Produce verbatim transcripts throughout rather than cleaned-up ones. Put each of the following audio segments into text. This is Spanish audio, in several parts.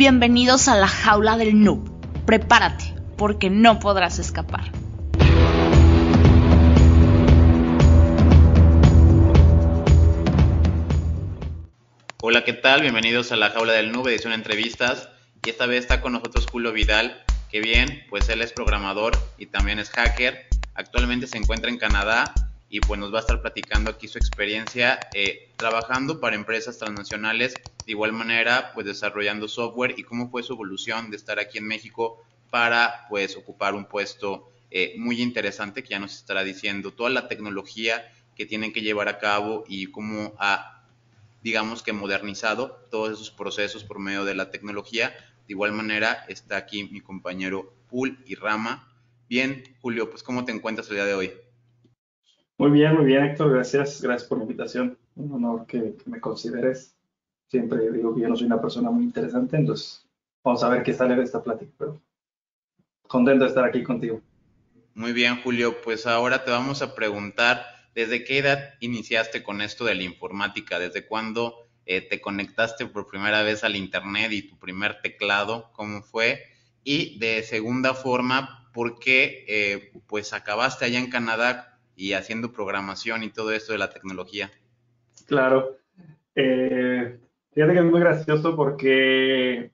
Bienvenidos a la jaula del noob. Prepárate, porque no podrás escapar. Hola, ¿qué tal? Bienvenidos a la jaula del noob, edición entrevistas. Y esta vez está con nosotros Julio Vidal, que bien, pues él es programador y también es hacker. Actualmente se encuentra en Canadá y pues nos va a estar platicando aquí su experiencia eh, trabajando para empresas transnacionales, de igual manera pues desarrollando software y cómo fue su evolución de estar aquí en México para pues ocupar un puesto eh, muy interesante que ya nos estará diciendo toda la tecnología que tienen que llevar a cabo y cómo ha, digamos que modernizado todos esos procesos por medio de la tecnología. De igual manera está aquí mi compañero Pul y Rama. Bien, Julio, pues ¿cómo te encuentras el día de hoy? Muy bien, muy bien, Héctor. Gracias, gracias por la invitación. Un honor que, que me consideres. Siempre digo que yo no soy una persona muy interesante, entonces vamos a ver qué sale de esta plática, pero contento de estar aquí contigo. Muy bien, Julio, pues ahora te vamos a preguntar, ¿desde qué edad iniciaste con esto de la informática? ¿Desde cuándo eh, te conectaste por primera vez al internet y tu primer teclado? ¿Cómo fue? Y de segunda forma, ¿por qué eh, pues acabaste allá en Canadá y haciendo programación y todo esto de la tecnología? Claro. Eh, Fíjate que es muy gracioso porque eh,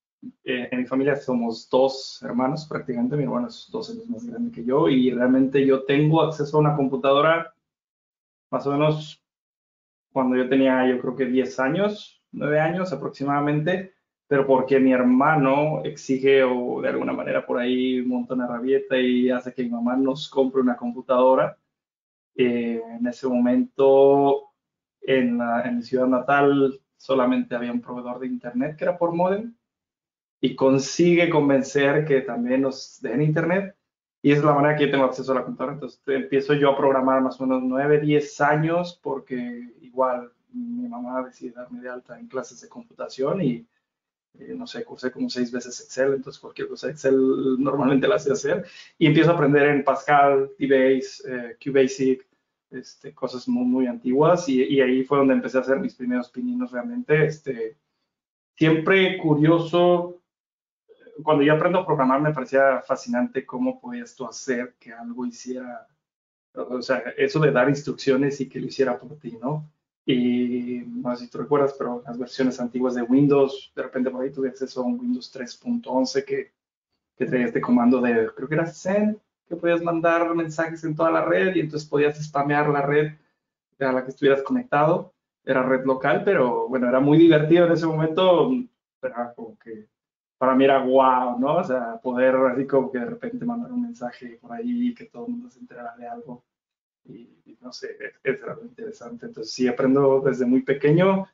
en mi familia somos dos hermanos prácticamente. Mi hermano es dos años más grande que yo y realmente yo tengo acceso a una computadora más o menos cuando yo tenía, yo creo que diez años, nueve años aproximadamente, pero porque mi hermano exige o de alguna manera por ahí monta una rabieta y hace que mi mamá nos compre una computadora. Eh, en ese momento, en, la, en mi ciudad natal, solamente había un proveedor de internet que era por módem y consigue convencer que también nos den internet. Y esa es la manera que yo tengo acceso a la computadora. Entonces empiezo yo a programar más o menos nueve, diez años porque igual mi mamá decide darme de alta en clases de computación y eh, no sé, cursé como seis veces Excel, entonces cualquier cosa Excel normalmente la sé hacer. Y empiezo a aprender en Pascal, D-Base, eh, QBasic, este, cosas muy, muy antiguas y, y ahí fue donde empecé a hacer mis primeros pininos realmente. Este, siempre curioso cuando yo aprendo a programar me parecía fascinante cómo podías tú hacer que algo hiciera, o sea, eso de dar instrucciones y que lo hiciera por ti, ¿no? Y no sé si tú recuerdas, pero las versiones antiguas de Windows, de repente por ahí tuve acceso a un Windows tres punto once que, que traía este comando de, creo que era send, que podías mandar mensajes en toda la red y entonces podías spamear la red a la que estuvieras conectado. Era red local, pero bueno, era muy divertido en ese momento, era como que para mí era guau, ¿no? O sea, poder así como que de repente mandar un mensaje por ahí y que todo el mundo se enterara de algo. Y, y no sé, es, es algo interesante. Entonces sí, aprendo desde muy pequeño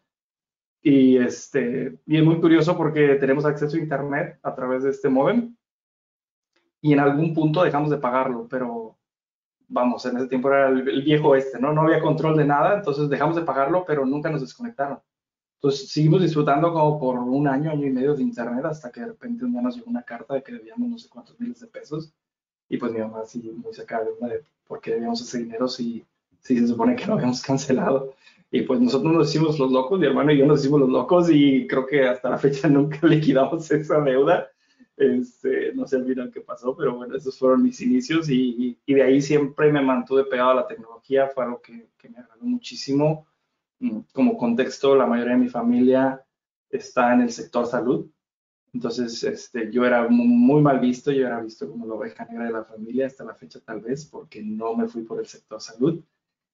y, este, y es muy curioso porque tenemos acceso a Internet a través de este módem y en algún punto dejamos de pagarlo, pero vamos, en ese tiempo era el, el viejo este, ¿no? No había control de nada, entonces dejamos de pagarlo, pero nunca nos desconectaron. Entonces seguimos disfrutando como por un año, año y medio de internet hasta que de repente un día nos llegó una carta de que debíamos no sé cuántos miles de pesos y pues mi mamá así muy sacada de onda de por qué debíamos ese dinero si, si se supone que lo habíamos cancelado. Y pues nosotros nos hicimos los locos, mi hermano y yo nos hicimos los locos y creo que hasta la fecha nunca liquidamos esa deuda. Este, no sé al final qué pasó, pero bueno, esos fueron mis inicios y, y, y de ahí siempre me mantuve pegado a la tecnología, fue algo que, que me agradó muchísimo. Como contexto, la mayoría de mi familia está en el sector salud. Entonces, este, yo era muy mal visto, yo era visto como la oveja negra de la familia hasta la fecha tal vez, porque no me fui por el sector salud.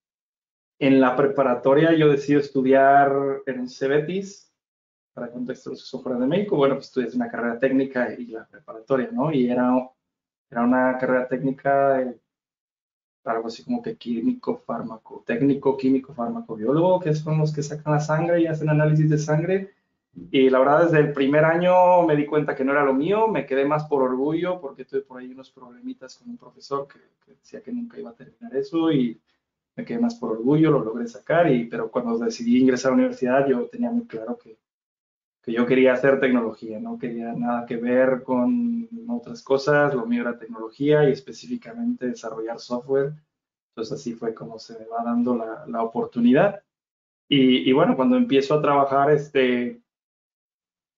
En la preparatoria yo decidí estudiar en el Cebetis, para contexto los que son fuera de México. Bueno, pues estudié una carrera técnica y la preparatoria, ¿no? Y era, era una carrera técnica de algo así como que químico, fármaco, técnico, químico, fármaco, biólogo, que son los que sacan la sangre y hacen análisis de sangre. Y la verdad, desde el primer año me di cuenta que no era lo mío, me quedé más por orgullo, porque tuve por ahí unos problemitas con un profesor que, que decía que nunca iba a terminar eso y me quedé más por orgullo, lo logré sacar, y, pero cuando decidí ingresar a la universidad yo tenía muy claro que, que yo quería hacer tecnología, no quería nada que ver con otras cosas, lo mío era tecnología y específicamente desarrollar software. Entonces así fue como se me va dando la, la oportunidad. Y, y, bueno, cuando empiezo a trabajar este,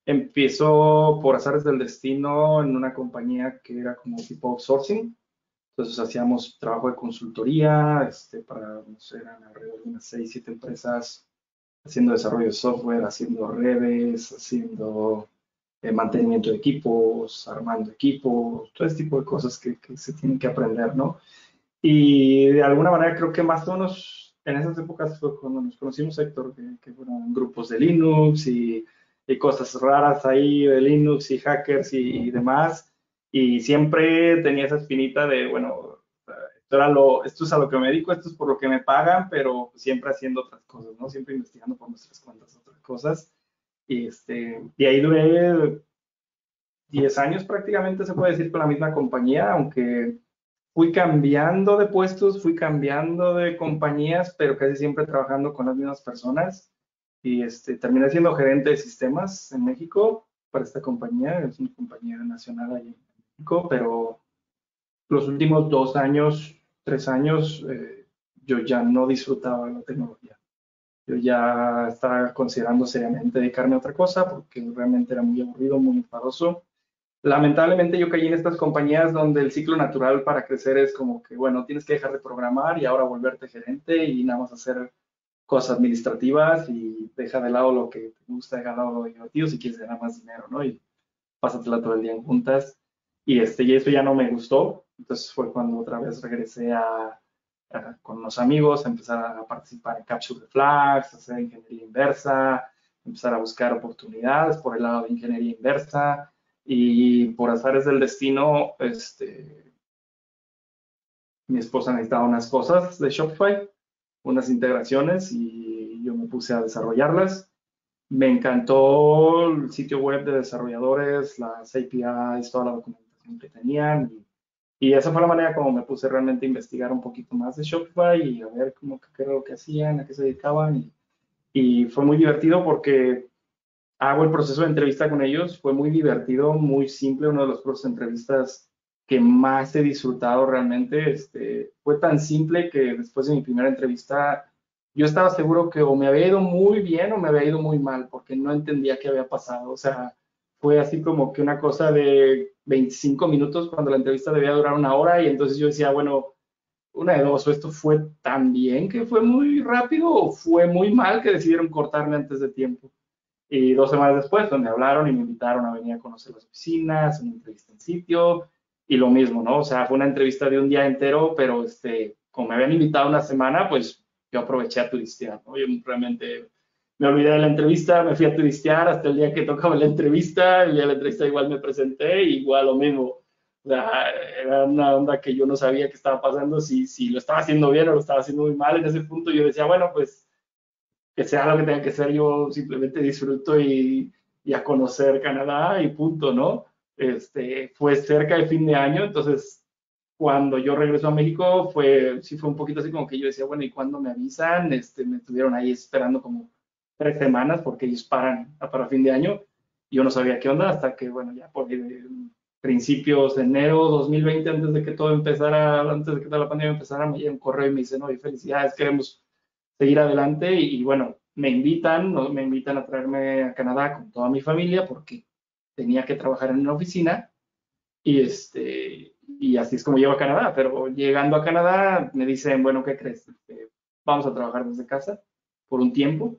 empiezo por azares del destino en una compañía que era como tipo outsourcing. Entonces hacíamos trabajo de consultoría este, para, no sé, eran alrededor de unas seis, siete empresas haciendo desarrollo de software, haciendo redes, haciendo eh, mantenimiento de equipos, armando equipos, todo ese tipo de cosas que, que se tienen que aprender, ¿no? Y de alguna manera creo que más o menos en esas épocas fue cuando nos conocimos, Héctor, que, que fueron grupos de Linux y, y cosas raras ahí de Linux y hackers y, y demás. Y siempre tenía esa espinita de, bueno, esto, era lo, esto es a lo que me dedico, esto es por lo que me pagan, pero siempre haciendo otras cosas, ¿no? Siempre investigando por nuestras cuentas otras cosas. Y, este, y ahí duré diez años prácticamente, se puede decir, con la misma compañía, aunque fui cambiando de puestos, fui cambiando de compañías, pero casi siempre trabajando con las mismas personas. Y este, terminé siendo gerente de sistemas en México para esta compañía. Es una compañía nacional ahí en México, pero los últimos dos años, tres años, eh, yo ya no disfrutaba la tecnología. Yo ya estaba considerando seriamente dedicarme a otra cosa porque realmente era muy aburrido, muy enfadoso. Lamentablemente yo caí en estas compañías donde el ciclo natural para crecer es como que, bueno, tienes que dejar de programar y ahora volverte gerente y nada más hacer cosas administrativas y deja de lado lo que te gusta, deja de lado lo divertido si quieres ganar más dinero, ¿no? Y pásatela todo el día en juntas. Y, este, y eso ya no me gustó. Entonces fue cuando otra vez regresé a, a, con unos amigos, a empezar a participar en Capture the Flags, a hacer ingeniería inversa, empezar a buscar oportunidades por el lado de ingeniería inversa. Y por azares del destino, este, mi esposa necesitaba unas cosas de Shopify, unas integraciones, y yo me puse a desarrollarlas. Me encantó el sitio web de desarrolladores, las A P Is, toda la documentación que tenían. Y, y esa fue la manera como me puse realmente a investigar un poquito más de Shopify y a ver cómo, qué era lo que hacían, a qué se dedicaban. Y, y fue muy divertido porque hago el proceso de entrevista con ellos. Fue muy divertido, muy simple, uno de los procesos de entrevistas que más he disfrutado realmente. Este, fue tan simple que después de mi primera entrevista yo estaba seguro que o me había ido muy bien o me había ido muy mal, porque no entendía qué había pasado. O sea, fue así como que una cosa de veinticinco minutos cuando la entrevista debía durar una hora y entonces yo decía, bueno, una de dos, o esto fue tan bien que fue muy rápido o fue muy mal que decidieron cortarme antes de tiempo. Y dos semanas después, pues, me hablaron y me invitaron a venir a conocer las oficinas, una entrevista en sitio, y lo mismo, ¿no? O sea, fue una entrevista de un día entero, pero este, como me habían invitado una semana, pues yo aproveché a turistear, ¿no? Yo realmente me olvidé de la entrevista, me fui a turistear hasta el día que tocaba la entrevista, el día de la entrevista igual me presenté, igual lo mismo. O sea, era una onda que yo no sabía qué estaba pasando, si, si lo estaba haciendo bien o lo estaba haciendo muy mal. En ese punto yo decía, bueno, pues que sea lo que tenga que ser, yo simplemente disfruto y, y a conocer Canadá y punto, ¿no? Este, fue cerca de fin de año, entonces cuando yo regreso a México fue, sí fue un poquito así como que yo decía, bueno, ¿y cuándo me avisan? Este, me estuvieron ahí esperando como tres semanas porque ellos paran para fin de año. Yo no sabía qué onda hasta que, bueno, ya por principios de enero dos mil veinte, antes de que todo empezara, antes de que toda la pandemia empezara, me llega un correo y me dicen, oye, felicidades, queremos seguir adelante y, y bueno, me invitan, ¿no? Me invitan a traerme a Canadá con toda mi familia porque tenía que trabajar en una oficina y, este, y así es como llego a Canadá, pero llegando a Canadá me dicen, bueno, ¿qué crees? Este, vamos a trabajar desde casa por un tiempo.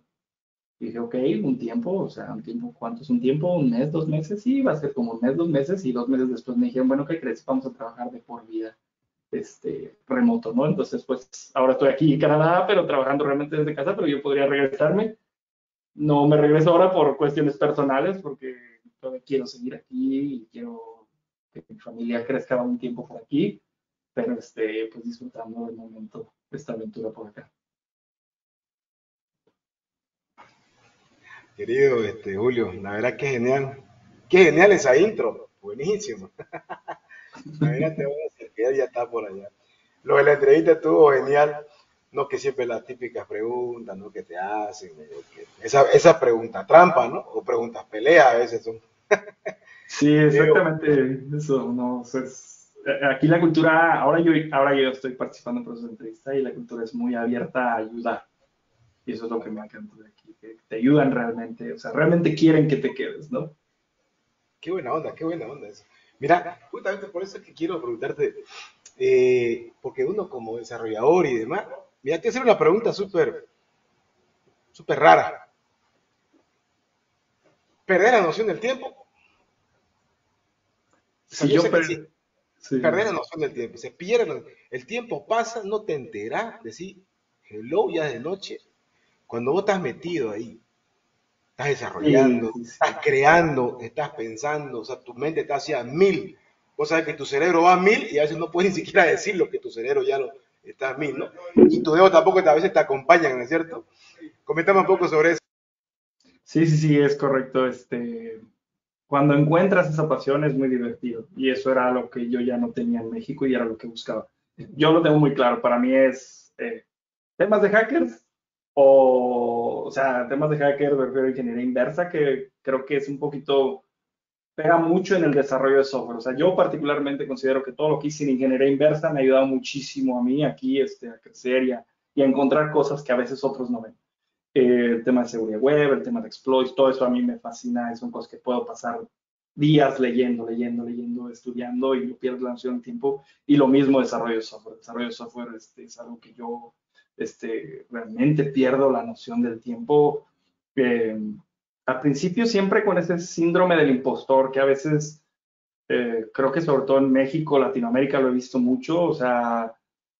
Y dije, ok, un tiempo, o sea, un tiempo, ¿cuánto es un tiempo? ¿Un mes, dos meses? Sí, va a ser como un mes, dos meses, y dos meses después me dijeron, bueno, ¿qué crees? Vamos a trabajar de por vida este, remoto, ¿no? Entonces, pues ahora estoy aquí en Canadá, pero trabajando realmente desde casa, pero yo podría regresarme. No me regreso ahora por cuestiones personales, porque todavía quiero seguir aquí y quiero que mi familia crezca un tiempo por aquí, pero este, pues disfrutando del momento de esta aventura por acá. Querido este, Julio, la verdad que genial. Qué genial esa intro. Buenísimo. Imagínate, bueno, que él ya está por allá. Lo de la entrevista estuvo genial. No que siempre las típicas preguntas, ¿no? Que te hacen. Que, esa, esa pregunta trampa, ¿no? O preguntas peleas a veces son. Sí, Digo, exactamente eso, no, o sea, es- aquí la cultura, ahora yo, ahora yo estoy participando en procesos de entrevista y la cultura es muy abierta a ayudar. Y eso es lo que me encanta de aquí, que te ayudan realmente, o sea, realmente quieren que te quedes, ¿no? Qué buena onda, qué buena onda eso. Mira, justamente por eso es que quiero preguntarte, eh, porque uno como desarrollador y demás, mira, te voy a hacer una pregunta súper, súper rara. ¿Perder la noción del tiempo? O sea, Si yo yo, sé que sí, per- sí, perder la noción del tiempo. Se pierde, la- el tiempo pasa, no te enterás, decir, hello, ya es de noche. Cuando vos estás metido ahí, estás sí, desarrollando, sí, sí. estás creando, estás pensando, o sea, tu mente está hacia mil. Vos sabés que tu cerebro va a mil y a veces no puedes ni siquiera decir lo que tu cerebro ya lo está a mil, ¿no? Y tu dedo tampoco a veces te acompañan, ¿no es cierto? Coméntame un poco sobre eso. Sí, sí, sí, es correcto. Este, cuando encuentras esa pasión es muy divertido y eso era lo que yo ya no tenía en México y era lo que buscaba. Yo lo tengo muy claro, para mí es eh, temas de hackers o, o sea, temas de hackers, me refiero a ingeniería inversa, que creo que es un poquito, pega mucho en el desarrollo de software. O sea, yo particularmente considero que todo lo que hice en ingeniería inversa me ha ayudado muchísimo a mí aquí este, a crecer y a, y a encontrar cosas que a veces otros no ven. Eh, el tema de seguridad web, el tema de exploits, todo eso a mí me fascina, son cosas que puedo pasar días leyendo, leyendo, leyendo, estudiando y no pierdo la noción del tiempo. Y lo mismo desarrollo de software. Desarrollo de software este, es algo que yo este, realmente pierdo la noción del tiempo. Eh, Al principio siempre con ese síndrome del impostor que a veces eh, creo que sobre todo en México, Latinoamérica lo he visto mucho, o sea,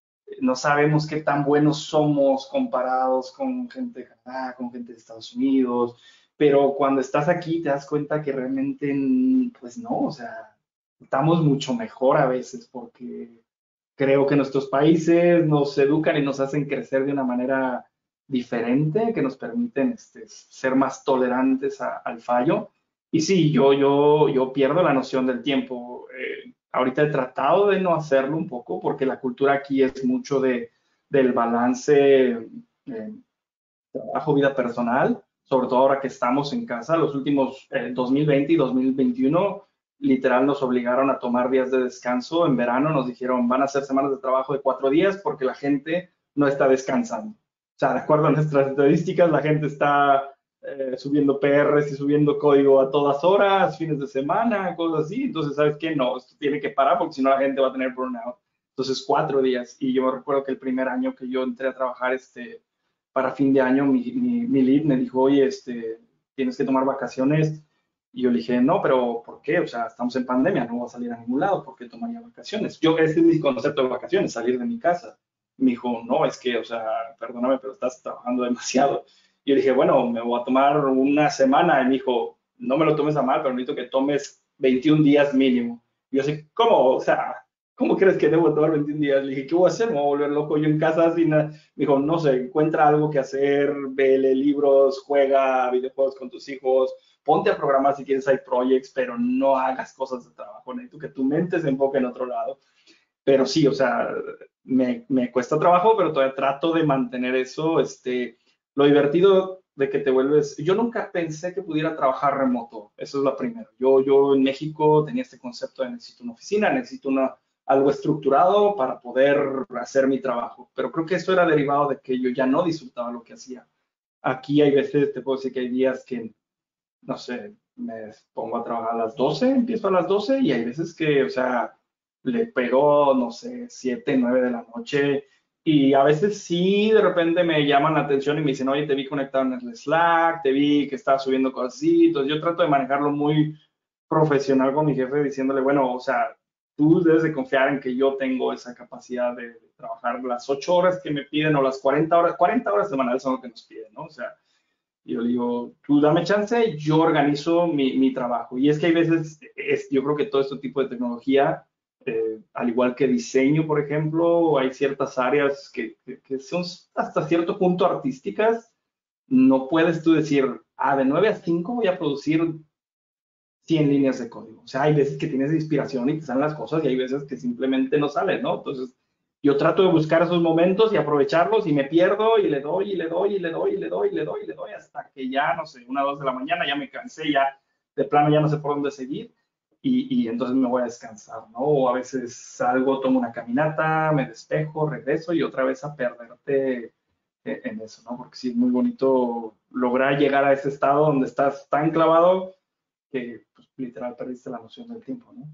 no sabemos qué tan buenos somos comparados con gente de Canadá, con gente de Estados Unidos, pero cuando estás aquí te das cuenta que realmente, pues no, o sea, estamos mucho mejor a veces porque creo que nuestros países nos educan y nos hacen crecer de una manera diferente, que nos permiten este, ser más tolerantes a, al fallo. Y sí, yo, yo, yo pierdo la noción del tiempo. Eh, ahorita he tratado de no hacerlo un poco porque la cultura aquí es mucho de, del balance eh, trabajo-vida personal, sobre todo ahora que estamos en casa. Los últimos eh, dos mil veinte y dos mil veintiuno literal nos obligaron a tomar días de descanso. En verano nos dijeron van a ser semanas de trabajo de cuatro días porque la gente no está descansando. O sea, de acuerdo a nuestras estadísticas, la gente está eh, subiendo P Rs y subiendo código a todas horas, fines de semana, cosas así. Entonces, ¿sabes qué? No, esto tiene que parar porque si no la gente va a tener burnout. Entonces, cuatro días. Y yo me recuerdo que el primer año que yo entré a trabajar, este, para fin de año, mi, mi, mi lead me dijo, oye, este, tienes que tomar vacaciones. Y yo le dije, no, pero ¿por qué? O sea, estamos en pandemia, no voy a salir a ningún lado, ¿por qué tomaría vacaciones? Yo, ese es mi concepto de vacaciones, salir de mi casa. Y me dijo, no, es que, o sea, perdóname, pero estás trabajando demasiado. Y yo le dije, bueno, me voy a tomar una semana. Y me dijo, no me lo tomes a mal, pero necesito que tomes veintiún días mínimo. Y yo así, ¿cómo? O sea, ¿cómo crees que debo tomar veintiún días? Le dije, ¿qué voy a hacer? Me voy a volver loco yo en casa sin nada. Me dijo, no sé, encuentra algo que hacer, vele libros, juega videojuegos con tus hijos, ponte a programar si quieres side projects, pero no hagas cosas de trabajo. Necesito que tu mente se enfoque en otro lado. Pero sí, o sea, me, me cuesta trabajo, pero todavía trato de mantener eso. Este, lo divertido de que te vuelves, yo nunca pensé que pudiera trabajar remoto, eso es lo primero. Yo, yo en México tenía este concepto de necesito una oficina, necesito una, algo estructurado para poder hacer mi trabajo, pero creo que eso era derivado de que yo ya no disfrutaba lo que hacía. Aquí hay veces, te puedo decir que hay días que, no sé, me pongo a trabajar a las doce, empiezo a las doce y hay veces que, o sea, le pego, no sé, siete, nueve de la noche y a veces sí, de repente me llaman la atención y me dicen, oye, te vi conectado en el Slack, te vi que estabas subiendo cosas así, entonces yo trato de manejarlo muy profesional con mi jefe diciéndole, bueno, o sea, tú debes de confiar en que yo tengo esa capacidad de, de trabajar las ocho horas que me piden o las cuarenta horas, cuarenta horas semanales son lo que nos piden, ¿no? O sea, y yo le digo, tú dame chance, yo organizo mi, mi trabajo. Y es que hay veces, es, yo creo que todo este tipo de tecnología, eh, al igual que diseño, por ejemplo, hay ciertas áreas que, que, que son hasta cierto punto artísticas. No puedes tú decir, ah, de nueve a cinco voy a producir cien líneas de código. O sea, hay veces que tienes inspiración y te salen las cosas y hay veces que simplemente no salen, ¿no? Entonces, yo trato de buscar esos momentos y aprovecharlos y me pierdo y le doy y le doy y le doy y le doy y le doy y le doy hasta que ya, no sé, una, dos de la mañana ya me cansé, ya de plano ya no sé por dónde seguir y, y entonces me voy a descansar, ¿no? O a veces salgo, tomo una caminata, me despejo, regreso y otra vez a perderte en eso, ¿no? Porque sí es muy bonito lograr llegar a ese estado donde estás tan clavado que pues, literal perdiste la noción del tiempo, ¿no?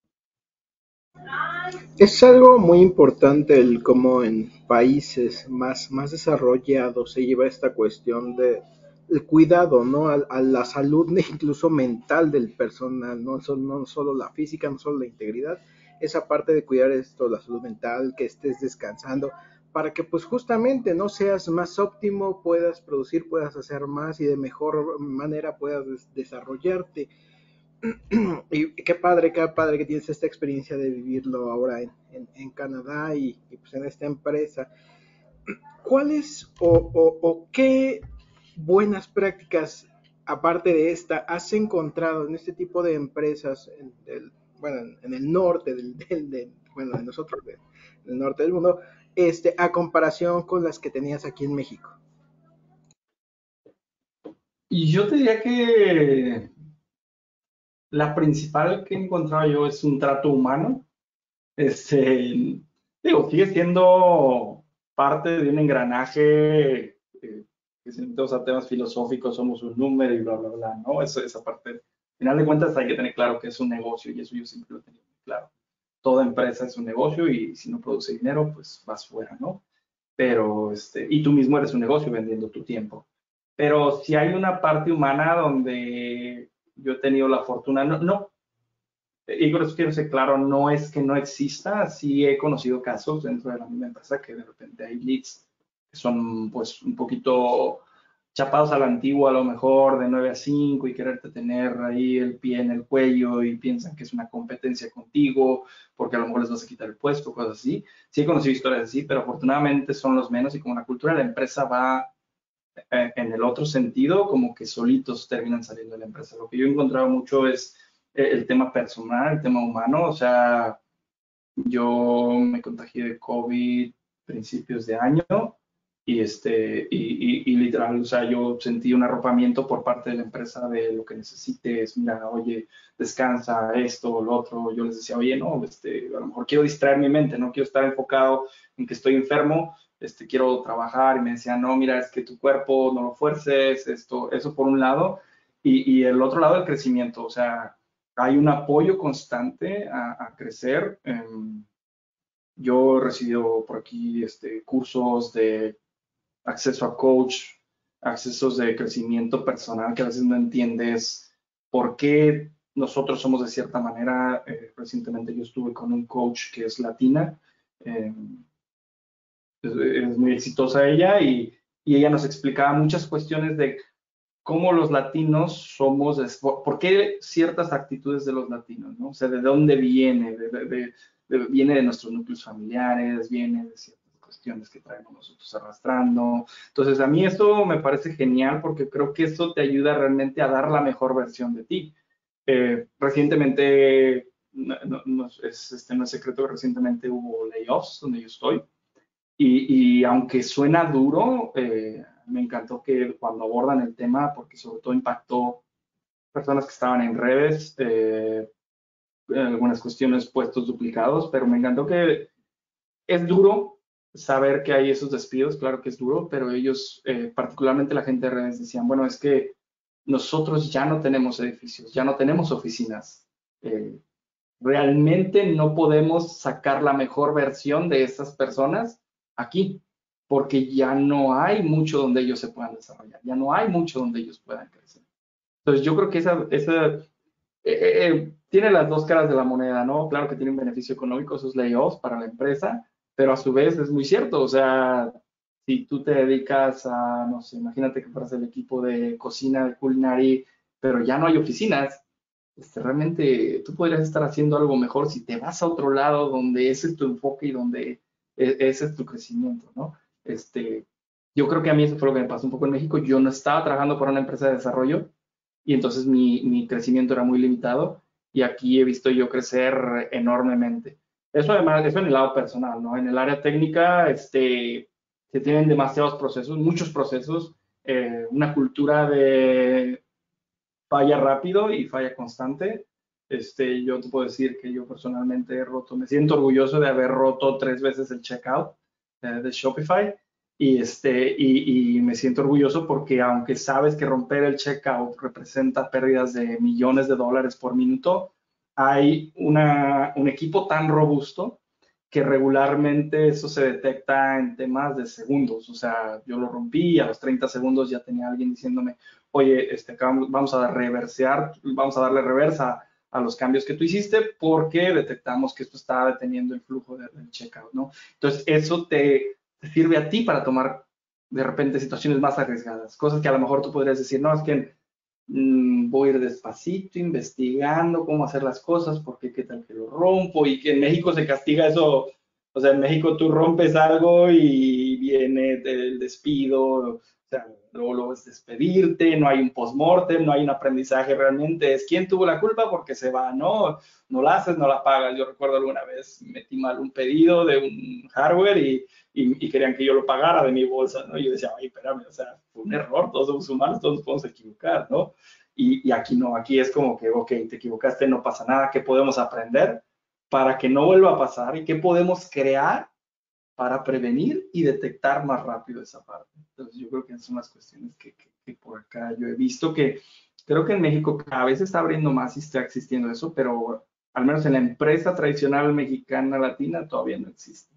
Es algo muy importante el cómo en países más, más desarrollados se lleva esta cuestión de el cuidado, ¿no? A, a la salud incluso mental del personal, ¿no? So- no solo la física, no solo la integridad, esa parte de cuidar esto, la salud mental, que estés descansando, para que pues justamente no seas más óptimo, puedas producir, puedas hacer más y de mejor manera puedas des- desarrollarte. Y qué padre, qué padre que tienes esta experiencia de vivirlo ahora en, en, en Canadá y, y, pues en esta empresa. ¿Cuáles o, o, o qué buenas prácticas, aparte de esta, has encontrado en este tipo de empresas, en el, bueno, en, en el norte, del, del, del, bueno, de nosotros, de, del norte del mundo, este, a comparación con las que tenías aquí en México? Y yo te diría que la principal que he encontrado yo es un trato humano. Este, digo, sigue siendo parte de un engranaje eh, que si metemos a temas filosóficos somos un número y bla, bla, bla, ¿no? Eso, esa parte, al final de cuentas hay que tener claro que es un negocio y eso yo siempre lo he tenido muy claro. Toda empresa es un negocio y si no produce dinero, pues vas fuera, ¿no? Pero, este, y tú mismo eres un negocio vendiendo tu tiempo. Pero si hay una parte humana donde yo he tenido la fortuna, no, no y por eso quiero ser claro, no es que no exista, sí he conocido casos dentro de la misma empresa que de repente hay leads que son pues un poquito chapados a la antigua, a lo mejor de nueve a cinco y quererte tener ahí el pie en el cuello y piensan que es una competencia contigo porque a lo mejor les vas a quitar el puesto, cosas así. Sí he conocido historias así, pero afortunadamente son los menos y como la cultura de la empresa va eh, en el otro sentido, como que solitos terminan saliendo de la empresa. Lo que yo he encontrado mucho es eh, el tema personal, el tema humano, o sea, yo me contagié de COVID principios de año y, este, y, y, y literal, o sea, yo sentí un arropamiento por parte de la empresa de lo que necesites, mira, oye, descansa, esto, lo otro. Yo les decía, oye, no, este, a lo mejor quiero distraer mi mente, no quiero estar enfocado en que estoy enfermo, este, quiero trabajar y me decían, no, mira, es que tu cuerpo no lo fuerces, esto, eso por un lado, y, y el otro lado, el crecimiento, o sea, hay un apoyo constante a, a crecer. Eh, yo he recibido por aquí este, cursos de acceso a coach, accesos de crecimiento personal que a veces no entiendes por qué nosotros somos de cierta manera. Eh, recientemente yo estuve con un coach que es latina, eh, es, es, muy exitosa ella y, y ella nos explicaba muchas cuestiones de cómo los latinos somos, por qué ciertas actitudes de los latinos, ¿no? O sea, de dónde viene, de, de, de, viene de nuestros núcleos familiares, viene de ciertas cuestiones que traemos nosotros arrastrando. Entonces, a mí esto me parece genial porque creo que esto te ayuda realmente a dar la mejor versión de ti. Eh, recientemente, no, no, no, es, este, no es secreto, recientemente hubo layoffs donde yo estoy. Y, y aunque suena duro, eh, me encantó que cuando abordan el tema, porque sobre todo impactó personas que estaban en redes, eh, en algunas cuestiones puestos duplicados, pero me encantó que es duro saber que hay esos despidos, claro que es duro, pero ellos, eh, particularmente la gente de redes, decían, bueno, es que nosotros ya no tenemos edificios, ya no tenemos oficinas. Eh, realmente no podemos sacar la mejor versión de estas personas aquí, porque ya no hay mucho donde ellos se puedan desarrollar, ya no hay mucho donde ellos puedan crecer. Entonces yo creo que esa, esa eh, eh, tiene las dos caras de la moneda, ¿no? Claro que tiene un beneficio económico esos layoffs para la empresa, pero a su vez es muy cierto, o sea, si tú te dedicas a, no sé, imagínate que fueras el equipo de cocina, de culinary, pero ya no hay oficinas, este, realmente tú podrías estar haciendo algo mejor si te vas a otro lado donde ese es tu enfoque y donde e- ese es tu crecimiento, ¿no? Este, yo creo que a mí eso fue lo que me pasó un poco en México. Yo no estaba trabajando para una empresa de desarrollo y entonces mi, mi crecimiento era muy limitado y aquí he visto yo crecer enormemente. Eso además, eso en el lado personal, ¿no? En el área técnica, este, se tienen demasiados procesos, muchos procesos, eh, una cultura de falla rápido y falla constante. Este, yo te puedo decir que yo personalmente he roto, me siento orgulloso de haber roto tres veces el checkout eh, de Shopify Y, este, y, y me siento orgulloso porque aunque sabes que romper el checkout representa pérdidas de millones de dólares por minuto, hay una, un equipo tan robusto que regularmente eso se detecta en temas de segundos. O sea, yo lo rompí y a los treinta segundos ya tenía alguien diciéndome, oye, este, acá vamos a reversear, vamos a darle reversa a los cambios que tú hiciste porque detectamos que esto estaba deteniendo el flujo de, del checkout, ¿no? Entonces, eso te, te sirve a ti para tomar de repente situaciones más arriesgadas, cosas que a lo mejor tú podrías decir, no, es que mmm, voy a ir despacito, investigando cómo hacer las cosas, porque qué tal que lo rompo, y que en México se castiga eso, o sea, en México tú rompes algo y viene el despido, o sea, luego, luego es despedirte, no hay un post-mortem, no hay un aprendizaje realmente, es quién tuvo la culpa porque se va, ¿no? No la haces, no la pagas. Yo recuerdo alguna vez metí mal un pedido de un hardware y y, y, querían que yo lo pagara de mi bolsa, ¿no? Y yo decía, ay, espérame, o sea, fue un error, todos somos humanos, todos nos podemos equivocar, ¿no? Y, y aquí no, aquí es como que, ok, te equivocaste, no pasa nada, ¿qué podemos aprender para que no vuelva a pasar y qué podemos crear para prevenir y detectar más rápido esa parte? Entonces, yo creo que son las cuestiones que, que, que por acá yo he visto que creo que en México cada vez está abriendo más y está existiendo eso, pero al menos en la empresa tradicional mexicana latina todavía no existe.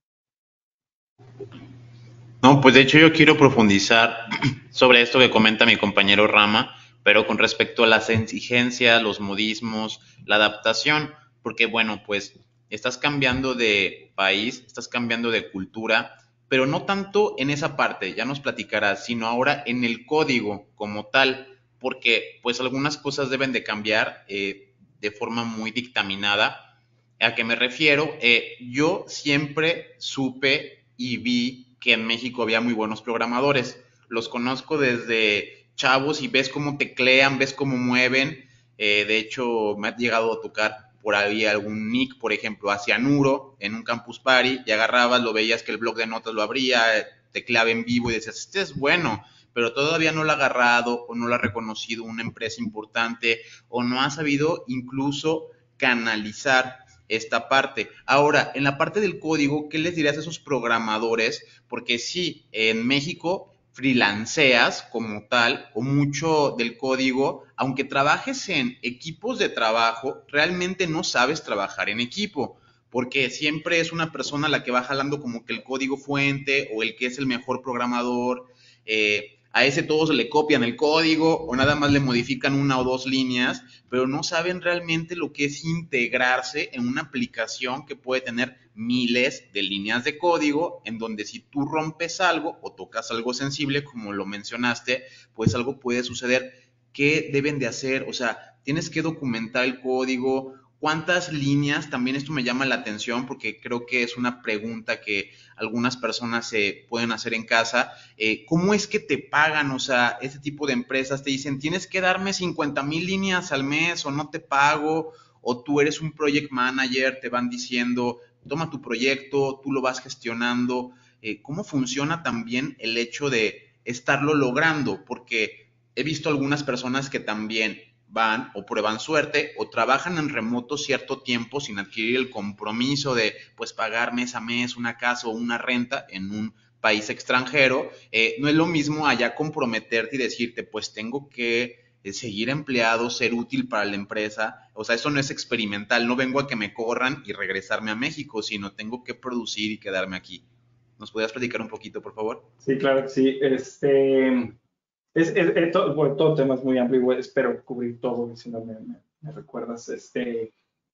No, pues de hecho yo quiero profundizar sobre esto que comenta mi compañero Rama, pero con respecto a las exigencias, los modismos, la adaptación, porque bueno, pues estás cambiando de país, estás cambiando de cultura, pero no tanto en esa parte, ya nos platicarás, sino ahora en el código como tal, porque pues algunas cosas deben de cambiar eh, de forma muy dictaminada. ¿A qué me refiero? Eh, yo siempre supe y vi que en México había muy buenos programadores. Los conozco desde chavos y ves cómo teclean, ves cómo mueven. Eh, de hecho, me ha llegado a tocar por ahí algún nick, por ejemplo, hacia Nuro en un campus party, y agarrabas, lo veías que el blog de notas lo abría, tecleaba en vivo y decías, este es bueno, pero todavía no lo ha agarrado o no lo ha reconocido una empresa importante o no ha sabido incluso canalizar esta parte. Ahora, en la parte del código, ¿qué les dirías a esos programadores? Porque sí, en México freelanceas como tal, o mucho del código, aunque trabajes en equipos de trabajo, realmente no sabes trabajar en equipo, porque siempre es una persona la que va jalando como que el código fuente o el que es el mejor programador. Eh, a ese todos le copian el código o nada más le modifican una o dos líneas, pero no saben realmente lo que es integrarse en una aplicación que puede tener miles de líneas de código, en donde si tú rompes algo o tocas algo sensible, como lo mencionaste, pues algo puede suceder. ¿Qué deben de hacer? O sea, tienes que documentar el código. ¿Cuántas líneas? También esto me llama la atención porque creo que es una pregunta que algunas personas se pueden hacer en casa. Eh, ¿Cómo es que te pagan? O sea, este tipo de empresas te dicen, tienes que darme cincuenta mil líneas al mes o no te pago, o tú eres un project manager, te van diciendo, toma tu proyecto, tú lo vas gestionando. Eh, ¿Cómo funciona también el hecho de estarlo logrando? Porque he visto algunas personas que también van o prueban suerte o trabajan en remoto cierto tiempo sin adquirir el compromiso de pues pagar mes a mes una casa o una renta en un país extranjero. Eh, no es lo mismo allá comprometerte y decirte pues tengo que eh, seguir empleado, ser útil para la empresa. O sea, eso no es experimental, no vengo a que me corran y regresarme a México, sino tengo que producir y quedarme aquí. ¿Nos podrías platicar un poquito, por favor? Sí, claro que sí. Este, Es, es, es todo, bueno, todo tema es muy amplio, espero cubrir todo, si no me, me, me recuerdas. Este,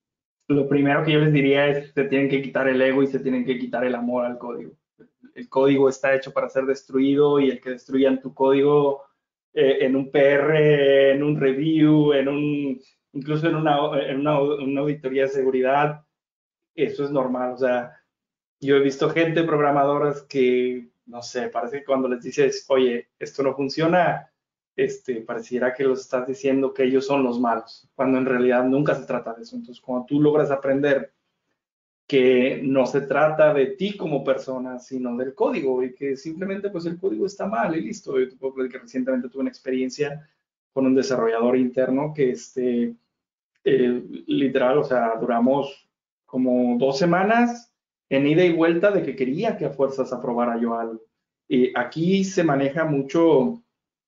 lo primero que yo les diría es se tienen que quitar el ego y se tienen que quitar el amor al código. El código está hecho para ser destruido y el que destruyan tu código eh, en un P R, en un review, en un, incluso en una, en una, una auditoría de seguridad, eso es normal. O sea, yo he visto gente, programadoras que, no sé, parece que cuando les dices, oye, esto no funciona, este, pareciera que los estás diciendo que ellos son los malos, cuando en realidad nunca se trata de eso. Entonces, cuando tú logras aprender que no se trata de ti como persona, sino del código, y que simplemente pues el código está mal y listo. Yo te puedo decir que recientemente tuve una experiencia con un desarrollador interno que, este, eh, literal, o sea, duramos como dos semanas en ida y vuelta de que quería que a fuerzas aprobara yo algo. Y aquí se maneja mucho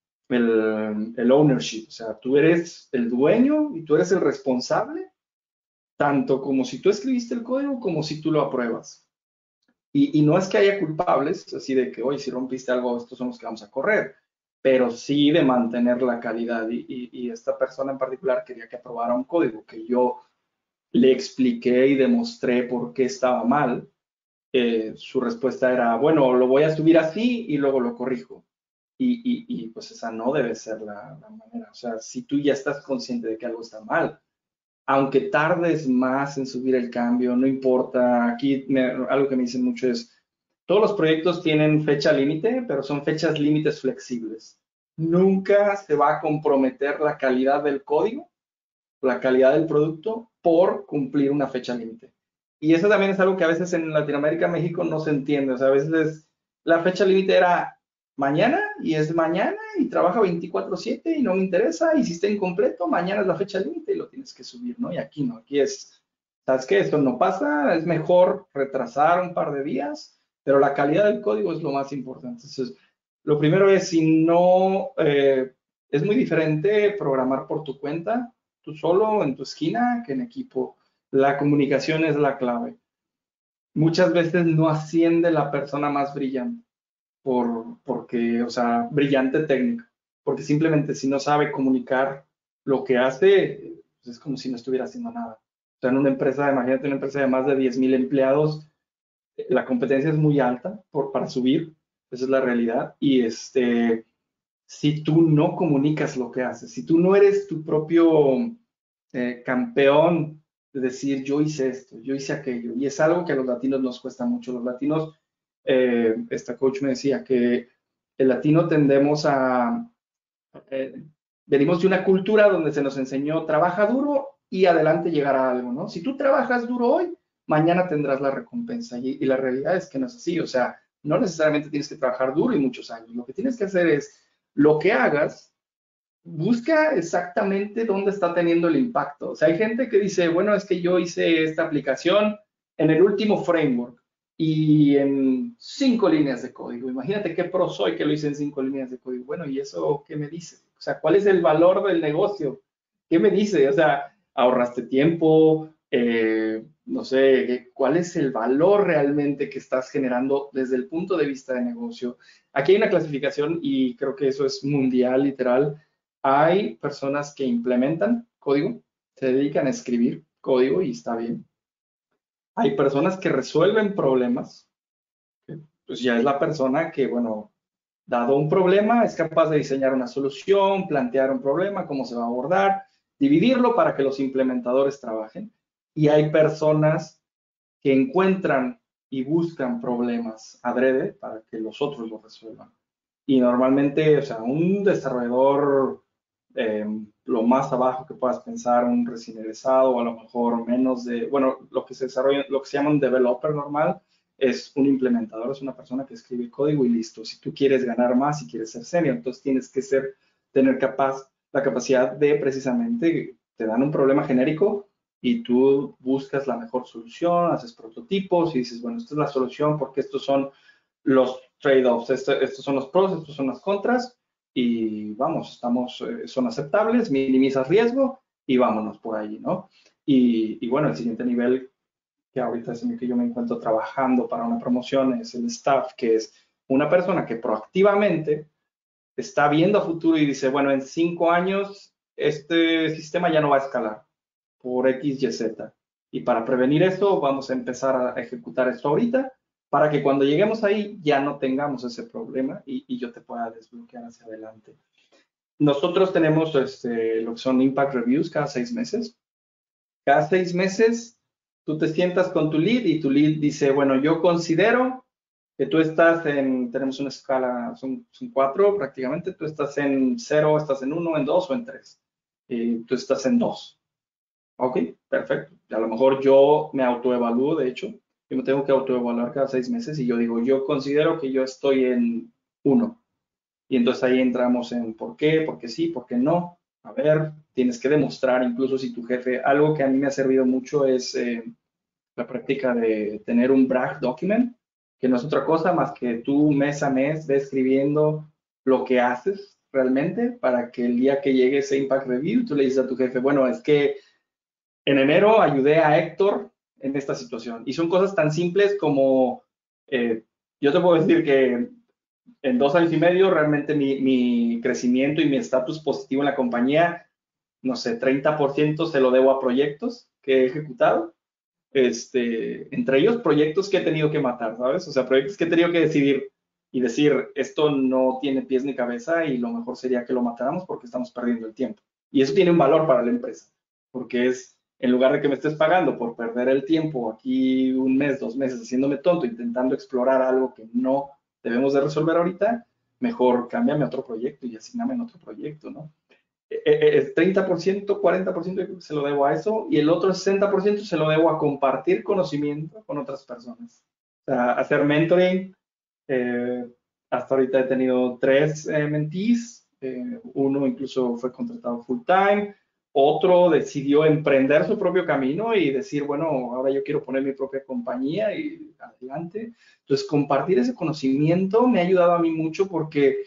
el, el ownership, o sea, tú eres el dueño y tú eres el responsable, tanto como si tú escribiste el código como si tú lo apruebas. Y, y no es que haya culpables, así de que, oye, si rompiste algo, estos son los que vamos a correr, pero sí de mantener la calidad. Y, y, y esta persona en particular quería que aprobara un código que yo le expliqué y demostré por qué estaba mal. Eh, su respuesta era, bueno, lo voy a subir así y luego lo corrijo. Y, y, y pues esa no debe ser la, la manera. O sea, si tú ya estás consciente de que algo está mal, aunque tardes más en subir el cambio, no importa. Aquí me, algo que me dicen mucho es, todos los proyectos tienen fecha límite, pero son fechas límites flexibles. Nunca se va a comprometer la calidad del código, la calidad del producto, por cumplir una fecha límite. Y eso también es algo que a veces en Latinoamérica, México no se entiende. O sea, a veces la fecha límite era mañana y es mañana y trabaja veinticuatro siete y no me interesa. Y si está incompleto, mañana es la fecha límite y lo tienes que subir, ¿no? Y aquí no, aquí es, ¿sabes qué? Esto no pasa, es mejor retrasar un par de días, pero la calidad del código es lo más importante. Entonces, lo primero es, si no, eh, es muy diferente programar por tu cuenta, tú solo en tu esquina, que en equipo. La comunicación es la clave. Muchas veces no asciende la persona más brillante, por, porque, o sea, brillante técnica, porque simplemente si no sabe comunicar lo que hace, pues es como si no estuviera haciendo nada. O sea, en una empresa, imagínate una empresa de más de diez mil empleados, la competencia es muy alta por, para subir, esa es la realidad, y este, si tú no comunicas lo que haces, si tú no eres tu propio eh, campeón de decir yo hice esto, yo hice aquello, y es algo que a los latinos nos cuesta mucho. Los latinos, eh, esta coach me decía que el latino tendemos a, eh, venimos de una cultura donde se nos enseñó trabaja duro y adelante llegará algo, ¿no? Si tú trabajas duro hoy, mañana tendrás la recompensa, y, y la realidad es que no es así. O sea, no necesariamente tienes que trabajar duro y muchos años. Lo que tienes que hacer es, lo que hagas, busca exactamente dónde está teniendo el impacto. O sea, hay gente que dice, bueno, es que yo hice esta aplicación en el último framework y en cinco líneas de código. Imagínate qué pro soy que lo hice en cinco líneas de código. Bueno, ¿y eso qué me dice? O sea, ¿cuál es el valor del negocio? ¿Qué me dice? O sea, ahorraste tiempo, eh, no sé, ¿cuál es el valor realmente que estás generando desde el punto de vista de negocio? Aquí hay una clasificación y creo que eso es mundial, literal. Hay personas que implementan código, se dedican a escribir código y está bien. Hay personas que resuelven problemas, pues ya es la persona que, bueno, dado un problema, es capaz de diseñar una solución, plantear un problema, cómo se va a abordar, dividirlo para que los implementadores trabajen. Y hay personas que encuentran y buscan problemas adrede para que los otros lo resuelvan. Y normalmente, o sea, un desarrollador, eh, lo más abajo que puedas pensar, un recién egresado o a lo mejor menos de, bueno, lo que se desarrolla, lo que se llama un developer normal, es un implementador, es una persona que escribe código y listo. Si tú quieres ganar más, si quieres ser senior, entonces tienes que ser, tener capaz, la capacidad de precisamente, te dan un problema genérico y tú buscas la mejor solución, haces prototipos y dices, bueno, esta es la solución porque estos son los trade-offs, este, estos son los pros, estos son las contras, y vamos, estamos, eh, son aceptables, minimizas riesgo y vámonos por ahí, ¿no? Y, y bueno, el siguiente nivel que ahorita es en el que yo me encuentro trabajando para una promoción es el staff, que es una persona que proactivamente está viendo a futuro y dice, bueno, en cinco años este sistema ya no va a escalar por X, Y, Z. Y para prevenir esto, vamos a empezar a ejecutar esto ahorita para que cuando lleguemos ahí ya no tengamos ese problema y, y yo te pueda desbloquear hacia adelante. Nosotros tenemos este, lo que son Impact Reviews cada seis meses. Cada seis meses tú te sientas con tu lead y tu lead dice, bueno, yo considero que tú estás en, tenemos una escala, son, son cuatro prácticamente, tú estás en cero, estás en uno, en dos o en tres. Y tú estás en dos. Ok, perfecto. A lo mejor yo me autoevalúo, de hecho, yo me tengo que autoevaluar cada seis meses y yo digo, yo considero que yo estoy en uno. Y entonces ahí entramos en por qué, por qué sí, por qué no. A ver, tienes que demostrar, incluso si tu jefe, algo que a mí me ha servido mucho es eh, la práctica de tener un brag document, que no es otra cosa más que tú mes a mes ves escribiendo lo que haces realmente para que el día que llegue ese Impact Review, tú le dices a tu jefe, bueno, es que en enero ayudé a Héctor en esta situación. Y son cosas tan simples como, eh, yo te puedo decir que en dos años y medio realmente mi, mi crecimiento y mi estatus positivo en la compañía, no sé, treinta por ciento se lo debo a proyectos que he ejecutado. Este, entre ellos proyectos que he tenido que matar, ¿sabes? O sea, proyectos que he tenido que decidir y decir, esto no tiene pies ni cabeza y lo mejor sería que lo matáramos porque estamos perdiendo el tiempo. Y eso tiene un valor para la empresa, porque es, en lugar de que me estés pagando por perder el tiempo aquí un mes, dos meses, haciéndome tonto, intentando explorar algo que no debemos de resolver ahorita, mejor cámbiame a otro proyecto y asigname en otro proyecto, ¿no? El treinta por ciento, cuarenta por ciento se lo debo a eso y el otro sesenta por ciento se lo debo a compartir conocimiento con otras personas. O sea, hacer mentoring. Eh, hasta ahorita he tenido tres eh, mentees. Eh, uno incluso fue contratado full time. Otro decidió emprender su propio camino y decir, bueno, ahora yo quiero poner mi propia compañía y adelante. Entonces, compartir ese conocimiento me ha ayudado a mí mucho porque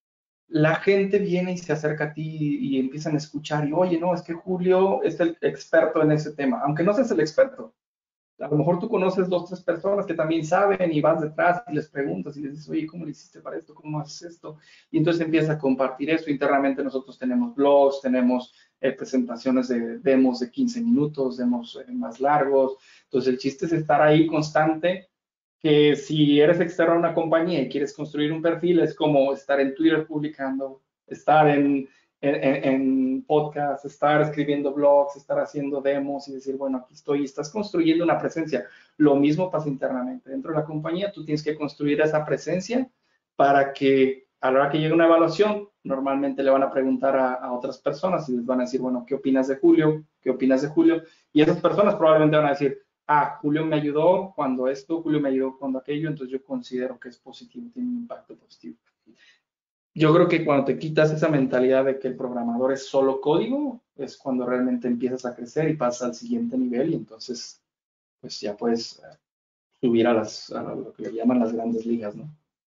la gente viene y se acerca a ti y empiezan a escuchar y, oye, no, es que Julio es el experto en ese tema, aunque no seas el experto. A lo mejor tú conoces dos, tres personas que también saben y vas detrás y les preguntas y les dices, oye, ¿cómo le hiciste para esto? ¿Cómo haces esto? Y entonces empiezas a compartir eso. Internamente nosotros tenemos blogs, tenemos eh, presentaciones de demos de quince minutos, demos eh, más largos. Entonces el chiste es estar ahí constante, que si eres externo a una compañía y quieres construir un perfil, es como estar en Twitter publicando, estar en, en, en podcast, estar escribiendo blogs, estar haciendo demos y decir, bueno, aquí estoy, estás construyendo una presencia. Lo mismo pasa internamente. Dentro de la compañía, tú tienes que construir esa presencia para que a la hora que llegue una evaluación, normalmente le van a preguntar a, a otras personas y les van a decir, bueno, ¿qué opinas de Julio? ¿Qué opinas de Julio? Y esas personas probablemente van a decir, ah, Julio me ayudó cuando esto, Julio me ayudó cuando aquello, entonces yo considero que es positivo, tiene un impacto positivo. Yo creo que cuando te quitas esa mentalidad de que el programador es solo código, es cuando realmente empiezas a crecer y pasas al siguiente nivel y entonces pues ya puedes eh, subir a, las, a lo que le llaman las grandes ligas, ¿no?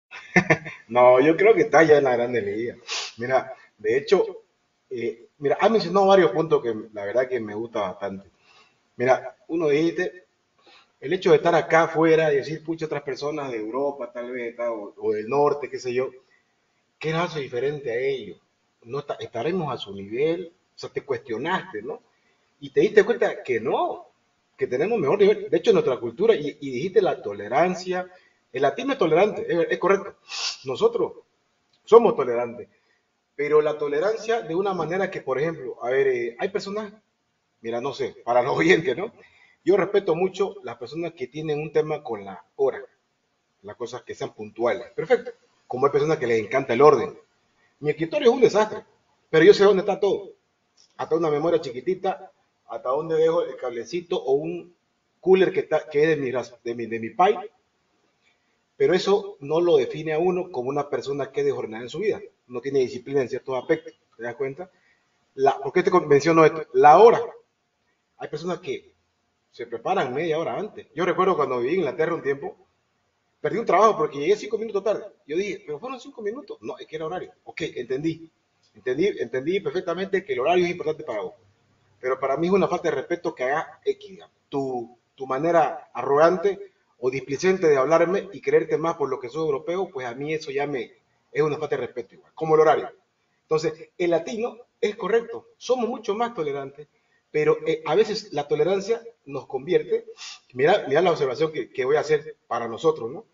No, yo creo que está ya en la Grande Liga. Mira, de hecho, eh, mira, has mencionado varios puntos que la verdad que me gusta bastante. Mira, uno dijiste, el hecho de estar acá afuera y decir, pucha, otras personas de Europa, tal vez, tal, o, o del norte, qué sé yo, ¿qué nos hace diferente a ellos? No está- estaremos a su nivel, o sea, te cuestionaste, ¿no? Y te diste cuenta que no, que tenemos mejor nivel. De hecho, nuestra cultura, y, y dijiste la tolerancia, el latino es tolerante, es, es correcto. Nosotros somos tolerantes, pero la tolerancia de una manera que, por ejemplo, a ver, eh, hay personas, mira, no sé, para los oyentes, ¿no? Yo respeto mucho las personas que tienen un tema con la hora, las cosas que sean puntuales. Perfecto. Como hay personas que les encanta el orden. Mi escritorio es un desastre, pero yo sé dónde está todo. Hasta una memoria chiquitita, hasta dónde dejo el cablecito o un cooler que, está, que es de mi, de mi, de mi Pi, pero eso no lo define a uno como una persona que es desordenada en su vida. No tiene disciplina en ciertos aspectos. ¿Te das cuenta? La, ¿Por qué te menciono esto? La hora. Hay personas que se preparan media hora antes. Yo recuerdo cuando viví en Inglaterra un tiempo, perdí un trabajo porque llegué cinco minutos tarde. Yo dije, pero fueron cinco minutos. No, es que era horario. Ok, entendí. Entendí, entendí perfectamente que el horario es importante para vos. Pero para mí es una falta de respeto que hagas X. Tu, tu manera arrogante o displicente de hablarme y creerte más por lo que soy europeo, pues a mí eso ya me es una falta de respeto igual, como el horario. Entonces, el latino es correcto, somos mucho más tolerantes, pero eh, a veces la tolerancia nos convierte, mira, mira la observación que, que voy a hacer para nosotros, ¿no?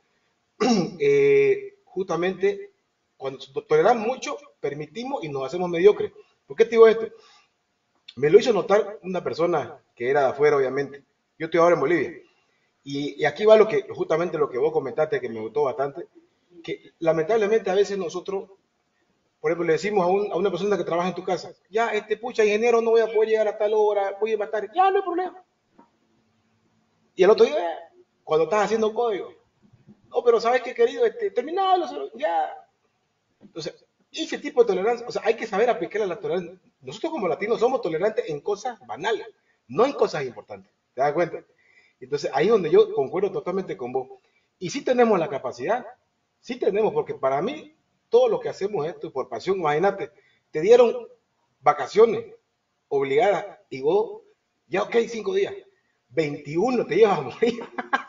eh, justamente cuando toleramos mucho, permitimos y nos hacemos mediocres. ¿Por qué te digo esto? Me lo hizo notar una persona que era de afuera, obviamente. Yo estoy ahora en Bolivia. Y, y aquí va lo que, justamente lo que vos comentaste, que me gustó bastante, que lamentablemente a veces nosotros, por ejemplo, le decimos a, un, a una persona que trabaja en tu casa, ya, este pucha, ingeniero, no voy a poder llegar a tal hora, voy a matar, ya, no hay problema. Y el otro día, cuando estás haciendo código, no, pero ¿sabes qué, querido? Este, terminalo, ya. Entonces, ese tipo de tolerancia, o sea, hay que saber aplicar a la tolerancia. Nosotros como latinos somos tolerantes en cosas banales, no en cosas importantes. ¿Te das cuenta? Entonces, ahí es donde yo concuerdo totalmente con vos. Y sí tenemos la capacidad, sí tenemos, porque para mí todo lo que hacemos esto por pasión, imagínate, te dieron vacaciones obligadas y vos, ya ok, cinco días, veintiuno te llevas a morir.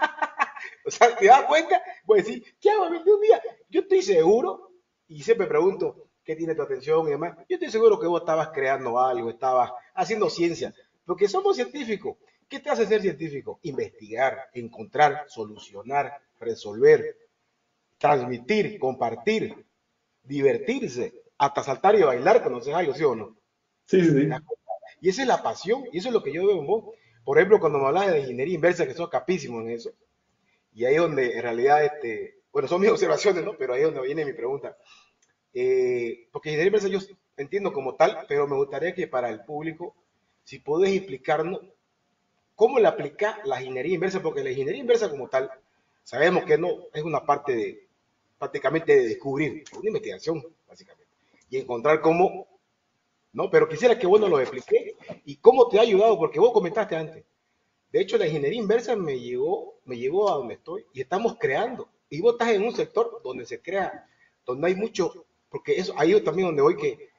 O sea, te das cuenta, pues decir, ¿qué hago veintiún días? Yo estoy seguro, y siempre pregunto, ¿qué tiene tu atención y demás? Yo estoy seguro que vos estabas creando algo, estabas haciendo ciencia, porque somos científicos. ¿Qué te hace ser científico? Investigar, encontrar, solucionar, resolver, transmitir, compartir, divertirse, hasta saltar y bailar, ¿conoces algo, sí o no? Sí, sí, sí. Y esa es la pasión, y eso es lo que yo veo en vos. Por ejemplo, cuando me hablas de ingeniería inversa, que sos capísimo en eso, y ahí es donde en realidad, este, bueno, son mis observaciones, ¿no? Pero ahí es donde viene mi pregunta. Eh, porque ingeniería inversa yo entiendo como tal, pero me gustaría que para el público, si podés explicarnos cómo le aplica la ingeniería inversa, porque la ingeniería inversa como tal, sabemos que no es una parte de, prácticamente de descubrir, una investigación, básicamente, y encontrar cómo, ¿no? Pero quisiera que vos nos lo expliques y cómo te ha ayudado, porque vos comentaste antes. De hecho, la ingeniería inversa me llevó, me llevó a donde estoy y estamos creando. Y vos estás en un sector donde se crea, donde hay mucho, porque eso, ahí es también donde voy que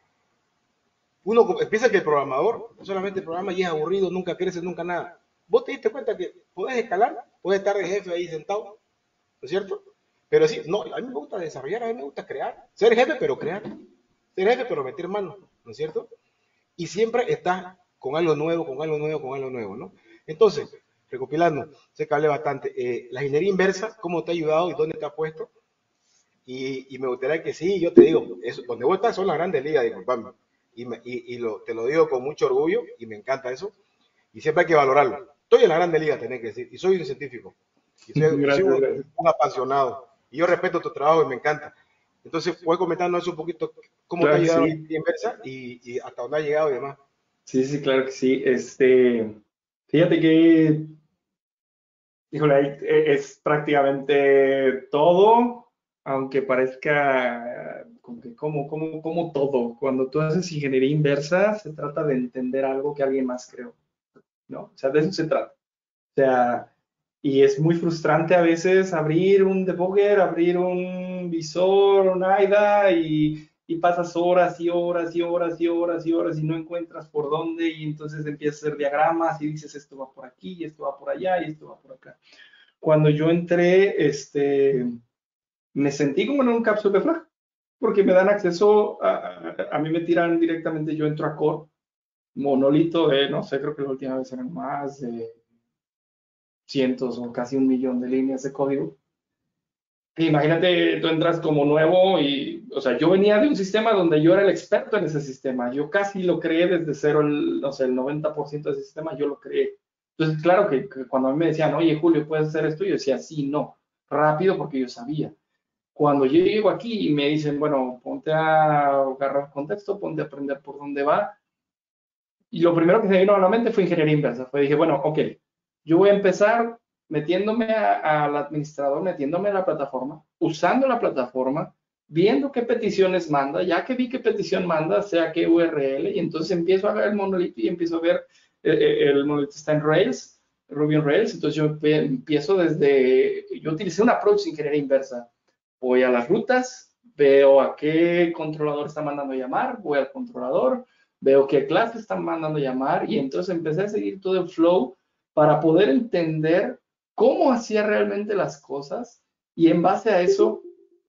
uno empieza que el programador solamente programa y es aburrido, nunca crece, nunca nada. Vos te diste cuenta que podés escalar, podés estar de jefe ahí sentado, ¿no es cierto? Pero sí, no, a mí me gusta desarrollar, a mí me gusta crear. Ser jefe, pero crear. Ser jefe, pero meter mano, ¿no es cierto? Y siempre estás con algo nuevo, con algo nuevo, con algo nuevo, ¿no? Entonces, recopilando, sé que hablé bastante. Eh, la ingeniería inversa, ¿cómo te ha ayudado y dónde te ha puesto? Y, y me gustaría que sí, yo te digo, eso, donde vos estás son las grandes ligas, disculpame. Y, me, y, y lo, te lo digo con mucho orgullo y me encanta eso. Y siempre hay que valorarlo. Estoy en la grande liga, tenés que decir. Y soy un científico. Y soy, y soy Gracias, un, gracias. un apasionado. Y yo respeto tu trabajo y me encanta. Entonces, voy comentarnos un poquito cómo te ha Claro que ayudado la sí. inversa y, y hasta dónde ha llegado y demás. Sí, sí, claro que sí. Este, fíjate que, híjole, ahí, eh, es prácticamente todo, aunque parezca como que como, como, como todo. Cuando tú haces ingeniería inversa, se trata de entender algo que alguien más creó, ¿no? O sea, de eso se trata. O sea, y es muy frustrante a veces abrir un debugger, abrir un visor, un I D A y, y pasas horas y horas y horas y horas y horas y no encuentras por dónde y entonces empiezas a hacer diagramas y dices esto va por aquí y esto va por allá y esto va por acá. Cuando yo entré, este, me sentí como en un cápsula de flag porque me dan acceso, a, a, a mí me tiran directamente, yo entro a Core, monolito de, no sé, creo que la última vez eran más de cientos o casi un millón de líneas de código. Imagínate, tú entras como nuevo y, o sea, yo venía de un sistema donde yo era el experto en ese sistema. Yo casi lo creé desde cero, el, no sé, el noventa por ciento de ese sistema yo lo creé. Entonces, claro que, que cuando a mí me decían, oye, Julio, ¿puedes hacer esto? Yo decía, sí, no, rápido porque yo sabía. Cuando yo llego aquí y me dicen, bueno, ponte a agarrar contexto, ponte a aprender por dónde va. Y lo primero que se me vino a la mente fue ingeniería inversa. Fue, dije, bueno, ok, yo voy a empezar metiéndome al administrador, metiéndome a la plataforma, usando la plataforma, viendo qué peticiones manda, ya que vi qué petición manda, sea qué U R L, y entonces empiezo a ver el monolito y empiezo a ver, eh, el monolito está en Rails, Ruby on Rails, entonces yo empiezo desde, yo utilicé un approach de ingeniería inversa. Voy a las rutas, veo a qué controlador está mandando llamar, voy al controlador, veo qué clase están mandando llamar, y entonces empecé a seguir todo el flow para poder entender cómo hacía realmente las cosas y en base a eso,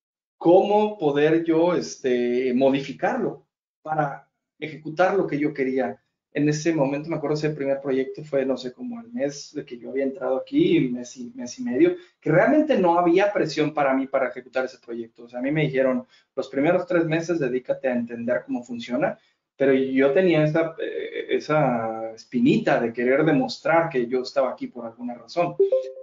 cómo poder yo este, modificarlo para ejecutar lo que yo quería. En ese momento, me acuerdo, ese primer proyecto fue, no sé, como el mes de que yo había entrado aquí, mes y, mes y medio, que realmente no había presión para mí para ejecutar ese proyecto. O sea, a mí me dijeron, los primeros tres meses dedícate a entender cómo funciona, pero yo tenía esa, eh, esa espinita de querer demostrar que yo estaba aquí por alguna razón.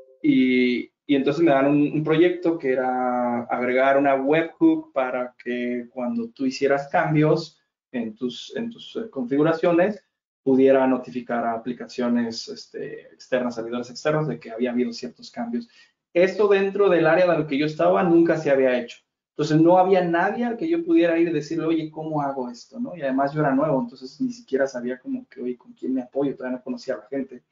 Y, y entonces me dan un, un proyecto que era agregar una webhook para que cuando tú hicieras cambios en tus, en tus eh, configuraciones, pudiera notificar a aplicaciones este, externas, servidores externos, de que había habido ciertos cambios. Esto dentro del área de lo que yo estaba nunca se había hecho. Entonces no había nadie al que yo pudiera ir y decirle, oye, ¿cómo hago esto? ¿No? Y además yo era nuevo, entonces ni siquiera sabía como que, oye, ¿con quién me apoyo? Todavía no conocía a la gente.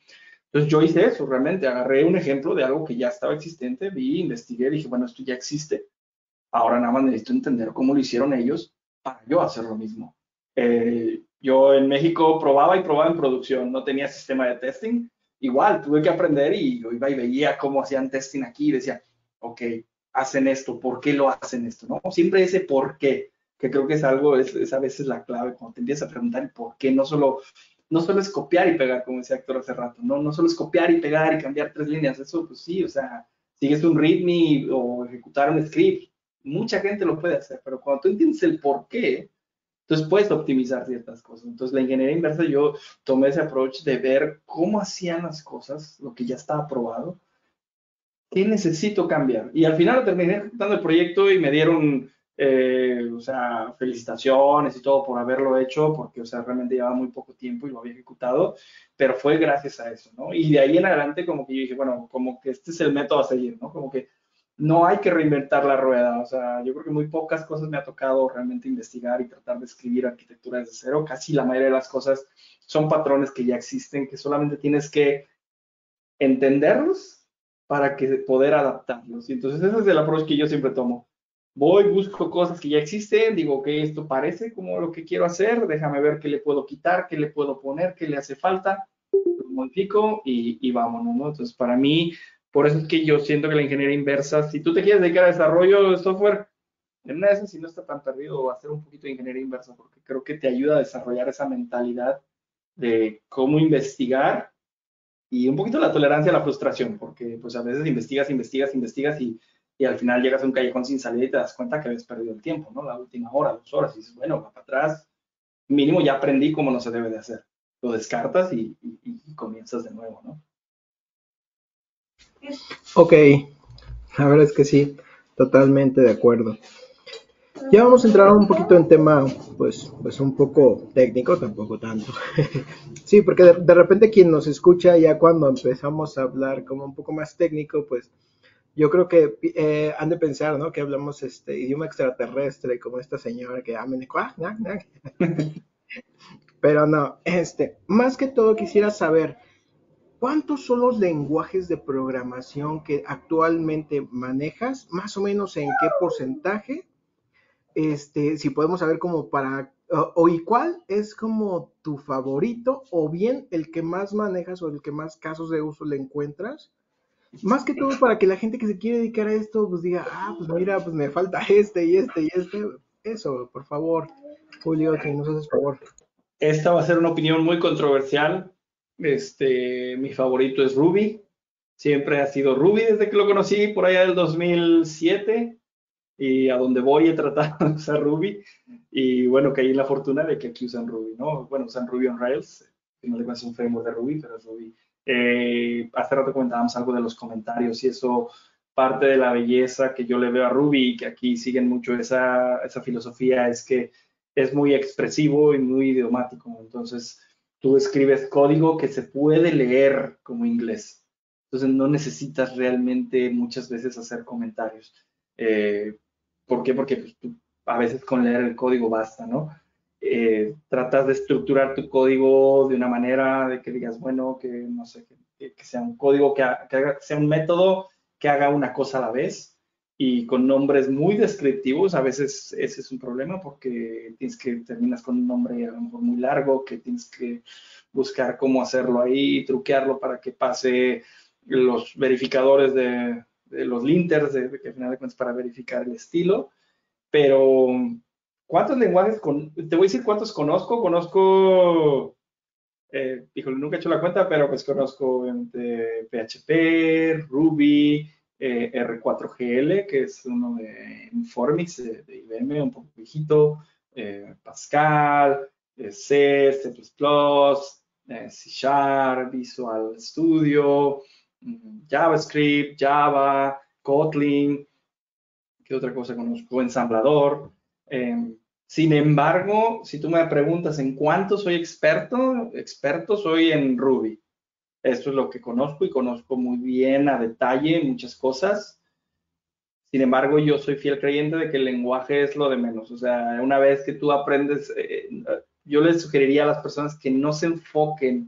Entonces yo hice eso, realmente agarré un ejemplo de algo que ya estaba existente, vi, investigué, dije, bueno, esto ya existe, ahora nada más necesito entender cómo lo hicieron ellos para yo hacer lo mismo. Eh, yo en México probaba y probaba en producción, no tenía sistema de testing, igual tuve que aprender y yo iba y veía cómo hacían testing aquí y decía, ok, hacen esto, ¿por qué lo hacen esto? ¿No? Siempre ese por qué, que creo que es algo, es, es a veces la clave, cuando te empiezas a preguntar el por qué, no solo, no solo es copiar y pegar, como decía Héctor hace rato, no, no solo es copiar y pegar y cambiar tres líneas, eso pues sí, o sea, sigues un readme o ejecutar un script, mucha gente lo puede hacer, pero cuando tú entiendes el por qué, entonces puedes optimizar ciertas cosas. Entonces la ingeniería inversa, yo tomé ese approach de ver cómo hacían las cosas, lo que ya estaba probado, qué necesito cambiar. Y al final terminé ejecutando el proyecto y me dieron, eh, o sea, felicitaciones y todo por haberlo hecho, porque, o sea, realmente llevaba muy poco tiempo y lo había ejecutado, pero fue gracias a eso, ¿no? Y de ahí en adelante como que yo dije, bueno, como que este es el método a seguir, ¿no? Como que no hay que reinventar la rueda, o sea, yo creo que muy pocas cosas me ha tocado realmente investigar y tratar de escribir arquitectura desde cero, casi la mayoría de las cosas son patrones que ya existen, que solamente tienes que entenderlos para que poder adaptarlos. Y entonces ese es el approach que yo siempre tomo. Voy, busco cosas que ya existen, digo que esto parece como lo que quiero hacer, déjame ver qué le puedo quitar, qué le puedo poner, qué le hace falta, lo modifico y, y vámonos, ¿no? Entonces, para mí, por eso es que yo siento que la ingeniería inversa, si tú te quieres dedicar a desarrollo de software, en una de esas, si no está tan perdido, hacer un poquito de ingeniería inversa, porque creo que te ayuda a desarrollar esa mentalidad de cómo investigar y un poquito la tolerancia a la frustración, porque pues a veces investigas, investigas, investigas y, y al final llegas a un callejón sin salida y te das cuenta que habías perdido el tiempo, ¿no? La última hora, dos horas, y dices, bueno, va para atrás, mínimo ya aprendí cómo no se debe de hacer. Lo descartas y, y, y comienzas de nuevo, ¿no? Ok, la verdad es que sí, totalmente de acuerdo. Ya vamos a entrar un poquito en tema, pues, pues un poco técnico, tampoco tanto. Sí, porque de, de repente quien nos escucha ya cuando empezamos a hablar como un poco más técnico, pues yo creo que eh, han de pensar, ¿no? Que hablamos este idioma extraterrestre, como esta señora que amen, pero no, este, más que todo quisiera saber cuántos son los lenguajes de programación que actualmente manejas, más o menos en qué porcentaje. Este, si podemos saber como para, o, o y cuál es como tu favorito, o bien el que más manejas o el que más casos de uso le encuentras, más que todo para que la gente que se quiere dedicar a esto, pues diga, ah, pues mira, pues me falta este y este y este, eso, por favor, Julio, si nos haces favor. Esta va a ser una opinión muy controversial. Este, mi favorito es Ruby. Siempre ha sido Ruby desde que lo conocí por allá del dos mil siete. Y a donde voy he tratado de usar Ruby. Y bueno, caí en la fortuna de que aquí usan Ruby, ¿no? Bueno, usan Ruby on Rails. No le es un framework de Ruby, pero es Ruby. Eh, hace rato comentábamos algo de los comentarios y eso parte de la belleza que yo le veo a Ruby y que aquí siguen mucho esa, esa filosofía es que es muy expresivo y muy idiomático. Entonces, tú escribes código que se puede leer como inglés. Entonces, no necesitas realmente muchas veces hacer comentarios. Eh, ¿Por qué? Porque pues, tú, a veces con leer el código basta, ¿no? Eh, tratas de estructurar tu código de una manera de que digas, bueno, que no sé, que, que sea un código que, ha, que, haga, que sea un método que haga una cosa a la vez y con nombres muy descriptivos. A veces ese es un problema porque tienes que terminas con un nombre a lo mejor muy largo, que tienes que buscar cómo hacerlo ahí, truquearlo para que pase los verificadores de, de los linters, de, de que al final de cuentas para verificar el estilo. Pero, ¿cuántos lenguajes? Con, te voy a decir cuántos conozco. Conozco, eh, híjole, nunca he hecho la cuenta, pero pues conozco obviamente P H P, Ruby, eh, R cuatro G L, que es uno de Informix, de, de I B M, un poco viejito, eh, Pascal, eh, C, C++, eh, C Sharp, Visual Studio, JavaScript, Java, Kotlin. ¿Qué otra cosa conozco? Ensamblador. Eh, sin embargo, si tú me preguntas en cuánto soy experto, experto soy en Ruby. Esto es lo que conozco y conozco muy bien a detalle muchas cosas. Sin embargo, yo soy fiel creyente de que el lenguaje es lo de menos. O sea, una vez que tú aprendes, eh, yo les sugeriría a las personas que no se enfoquen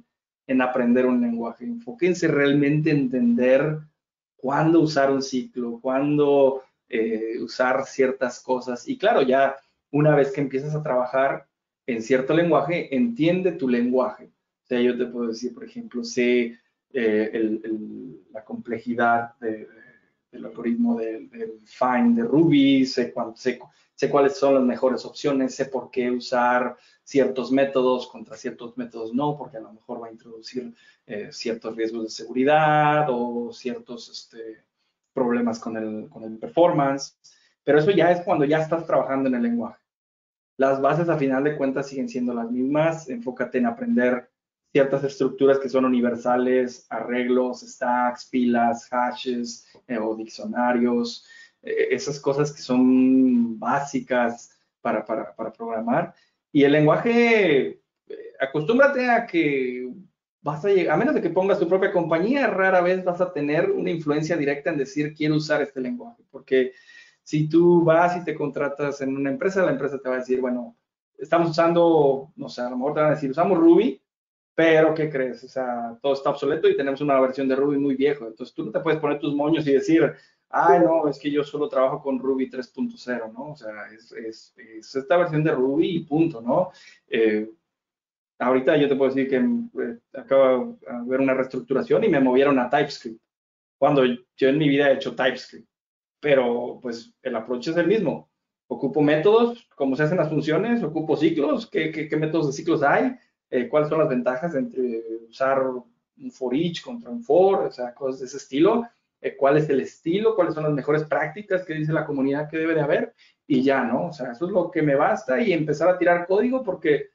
en aprender un lenguaje. Enfóquense realmente en entender cuándo usar un ciclo, cuándo eh, usar ciertas cosas. Y claro, ya una vez que empiezas a trabajar en cierto lenguaje, entiende tu lenguaje. O sea, yo te puedo decir, por ejemplo, sé eh, el, el, la complejidad de, de, del algoritmo del, del find de Ruby, sé, cuánto, sé, sé cuáles son las mejores opciones, sé por qué usar ciertos métodos contra ciertos métodos no, porque a lo mejor va a introducir eh, ciertos riesgos de seguridad o ciertos este, problemas con el, con el performance. Pero eso ya es cuando ya estás trabajando en el lenguaje. Las bases a final de cuentas siguen siendo las mismas. Enfócate en aprender ciertas estructuras que son universales, arreglos, stacks, pilas, hashes eh, o diccionarios, eh, esas cosas que son básicas para, para, para programar. Y el lenguaje, eh, acostúmbrate a que vas a llegar, a menos de que pongas tu propia compañía, rara vez vas a tener una influencia directa en decir quiero usar este lenguaje, porque si tú vas y te contratas en una empresa, la empresa te va a decir, bueno, estamos usando, no sé, a lo mejor te van a decir, usamos Ruby, pero ¿qué crees? O sea, todo está obsoleto y tenemos una versión de Ruby muy vieja. Entonces tú no te puedes poner tus moños y decir, ay, no, es que yo solo trabajo con Ruby tres punto cero, ¿no? O sea, es, es, es esta versión de Ruby y punto, ¿no? Eh, ahorita yo te puedo decir que eh, acaba de haber una reestructuración y me movieron a TypeScript, cuando yo en mi vida he hecho TypeScript. Pero pues el approach es el mismo. Ocupo métodos, cómo se hacen las funciones, ocupo ciclos, qué, qué, qué métodos de ciclos hay, eh, cuáles son las ventajas entre usar un for each contra un for, o sea, cosas de ese estilo, eh, cuál es el estilo, cuáles son las mejores prácticas que dice la comunidad que debe de haber, y ya, ¿no? O sea, eso es lo que me basta y empezar a tirar código porque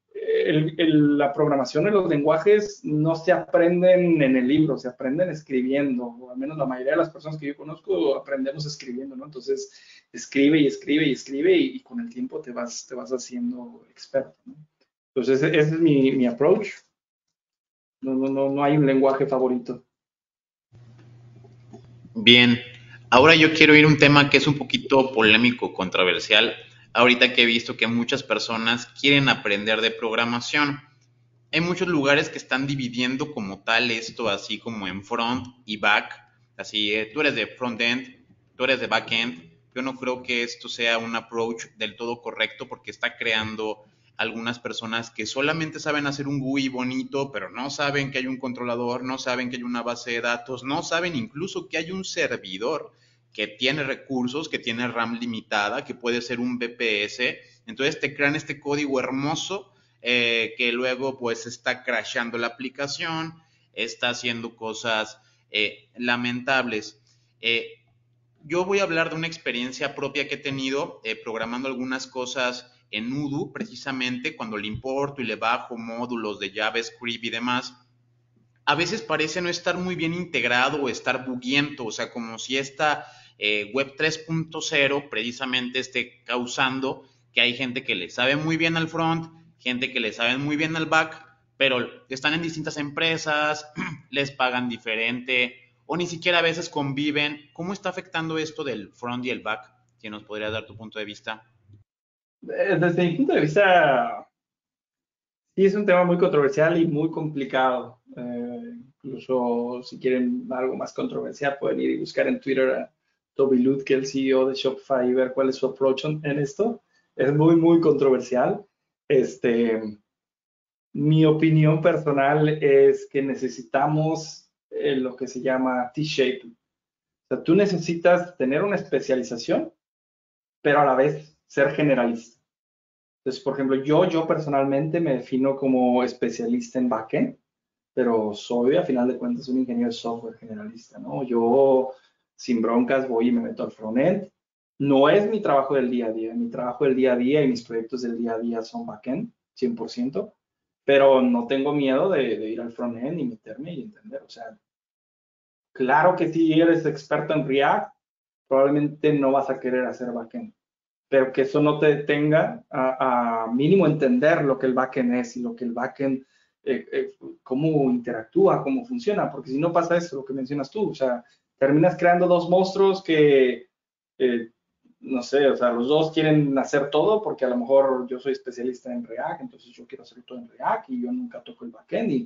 el, el, la programación y los lenguajes no se aprenden en el libro, se aprenden escribiendo, o al menos la mayoría de las personas que yo conozco aprendemos escribiendo, ¿no? Entonces, escribe y escribe y escribe y, y con el tiempo te vas, te vas haciendo experto, ¿no? Entonces, ese, ese es mi, mi approach. No, no, no, no hay un lenguaje favorito. Bien, ahora yo quiero ir a un tema que es un poquito polémico, controversial, ahorita que he visto que muchas personas quieren aprender de programación. Hay muchos lugares que están dividiendo como tal esto, así como en front y back, así eh, tú eres de front-end, tú eres de back-end. Yo no creo que esto sea un approach del todo correcto porque está creando algunas personas que solamente saben hacer un G U I bonito, pero no saben que hay un controlador, no saben que hay una base de datos, no saben incluso que hay un servidor que tiene recursos, que tiene RAM limitada, que puede ser un V P S. Entonces te crean este código hermoso eh, que luego pues está crashando la aplicación, está haciendo cosas eh, lamentables. Eh, yo voy a hablar de una experiencia propia que he tenido eh, programando algunas cosas en Odoo, precisamente cuando le importo y le bajo módulos de JavaScript y demás. A veces parece no estar muy bien integrado o estar buguiento, o sea, como si esta eh, web tres punto cero precisamente esté causando que hay gente que le sabe muy bien al front, gente que le sabe muy bien al back, pero están en distintas empresas, les pagan diferente o ni siquiera a veces conviven. ¿Cómo está afectando esto del front y el back? ¿Si nos podrías dar tu punto de vista? Desde mi punto de vista, sí es un tema muy controversial y muy complicado. Eh, incluso si quieren algo más controversial, pueden ir y buscar en Twitter a Toby Lutke, el C E O de Shopify, y ver cuál es su approach en esto. Es muy, muy controversial. Este, mi opinión personal es que necesitamos eh, lo que se llama T-shape. O sea, tú necesitas tener una especialización, pero a la vez ser generalista. Entonces, por ejemplo, yo, yo personalmente me defino como especialista en backend, pero soy, a final de cuentas, un ingeniero de software generalista, ¿no? Yo, sin broncas, voy y me meto al frontend. No es mi trabajo del día a día. Mi trabajo del día a día y mis proyectos del día a día son backend, cien por ciento, pero no tengo miedo de, de ir al frontend y meterme y entender. O sea, claro que si eres experto en React, probablemente no vas a querer hacer backend, pero que eso no te detenga a, a mínimo entender lo que el backend es y lo que el backend, eh, eh, cómo interactúa, cómo funciona, porque si no pasa eso, lo que mencionas tú, o sea, terminas creando dos monstruos que, eh, no sé, o sea, los dos quieren hacer todo, porque a lo mejor yo soy especialista en React, entonces yo quiero hacer todo en React y yo nunca toco el backend y,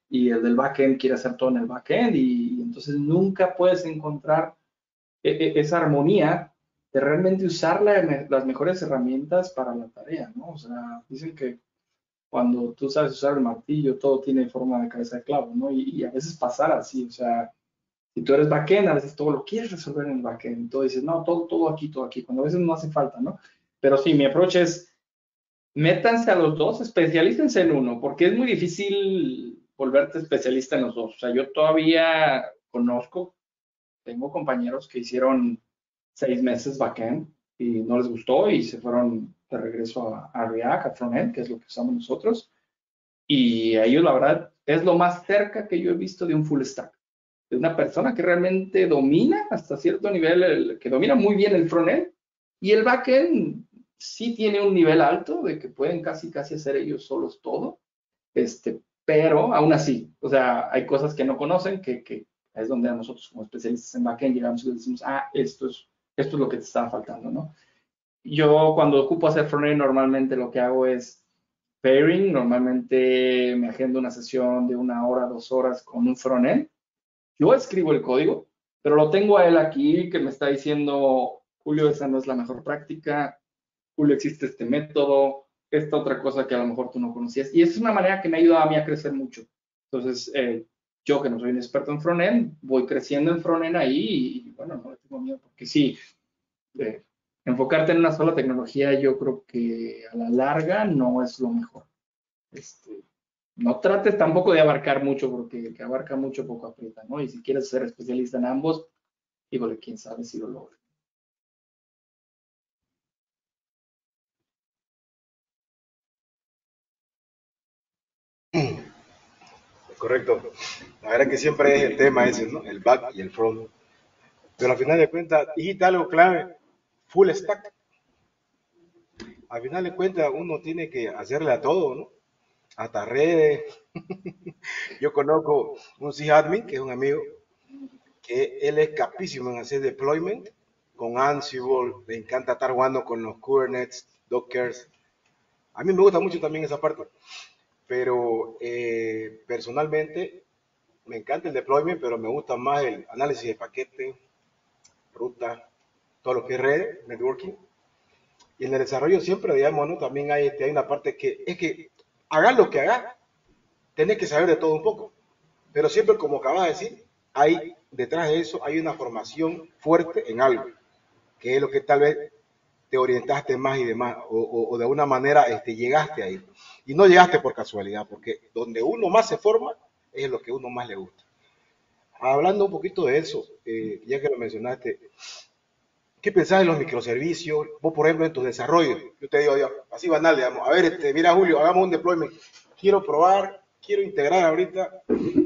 y el del backend quiere hacer todo en el backend, y, y entonces nunca puedes encontrar e, e, esa armonía de realmente usar la, las mejores herramientas para la tarea, ¿no? O sea, dicen que cuando tú sabes usar el martillo, todo tiene forma de cabeza de clavo, ¿no? Y, y a veces pasar así, o sea, si tú eres backend, a veces todo lo quieres resolver en el backend, todo dices, no, todo, todo aquí, todo aquí, cuando a veces no hace falta, ¿no? Pero sí, mi approach es, métanse a los dos, especialícense en uno, porque es muy difícil volverte especialista en los dos. O sea, yo todavía conozco, tengo compañeros que hicieron seis meses backend y no les gustó y se fueron de regreso a, a React, a frontend, que es lo que usamos nosotros. Y a ellos, la verdad, es lo más cerca que yo he visto de un full stack. De una persona que realmente domina hasta cierto nivel, el, que domina muy bien el frontend, y el backend sí tiene un nivel alto de que pueden casi, casi hacer ellos solos todo, este, pero aún así, o sea, hay cosas que no conocen, que, que es donde a nosotros como especialistas en backend llegamos y les decimos, ah, esto es, esto es lo que te estaba faltando, ¿no? Yo cuando ocupo hacer frontend, normalmente lo que hago es pairing, normalmente me agendo una sesión de una hora, dos horas con un frontend. Yo escribo el código, pero lo tengo a él aquí que me está diciendo, Julio, esa no es la mejor práctica, Julio, existe este método, esta otra cosa que a lo mejor tú no conocías. Y esa es una manera que me ha ayudado a mí a crecer mucho. Entonces, eh, yo que no soy un experto en frontend, voy creciendo en frontend ahí y, bueno, no le tengo miedo, porque sí, eh, enfocarte en una sola tecnología yo creo que a la larga no es lo mejor. Este, no trates tampoco de abarcar mucho, porque el que abarca mucho poco aprieta, ¿no? Y si quieres ser especialista en ambos, híjole, quién sabe si lo logres. Correcto. La verdad que siempre es el tema ese, ¿no? El back y el front. Pero al final de cuentas, dijiste algo clave, full stack. Al final de cuentas, uno tiene que hacerle a todo, ¿no? Hasta redes. Yo conozco un sysadmin, que es un amigo, que él es capísimo en hacer deployment con Ansible, le encanta estar jugando con los Kubernetes, Dockers. A mí me gusta mucho también esa parte, pero eh, personalmente me encanta el deployment, pero me gusta más el análisis de paquete, ruta, todo lo que es red, networking. Y en el desarrollo siempre, digamos, ¿no? También hay, este, hay una parte que es que hagas lo que hagas, tenés que saber de todo un poco. Pero siempre, como acabas de decir, hay detrás de eso hay una formación fuerte en algo, que es lo que tal vez te orientaste más y demás, o, o, o de alguna manera este, llegaste ahí. Y no llegaste por casualidad, porque donde uno más se forma es lo que uno más le gusta. Hablando un poquito de eso, eh, ya que lo mencionaste, ¿qué pensás de los microservicios? Vos, por ejemplo, en tu desarrollo, yo te digo, yo, así banal, digamos, a ver, este, mira Julio, hagamos un deployment, quiero probar, quiero integrar ahorita,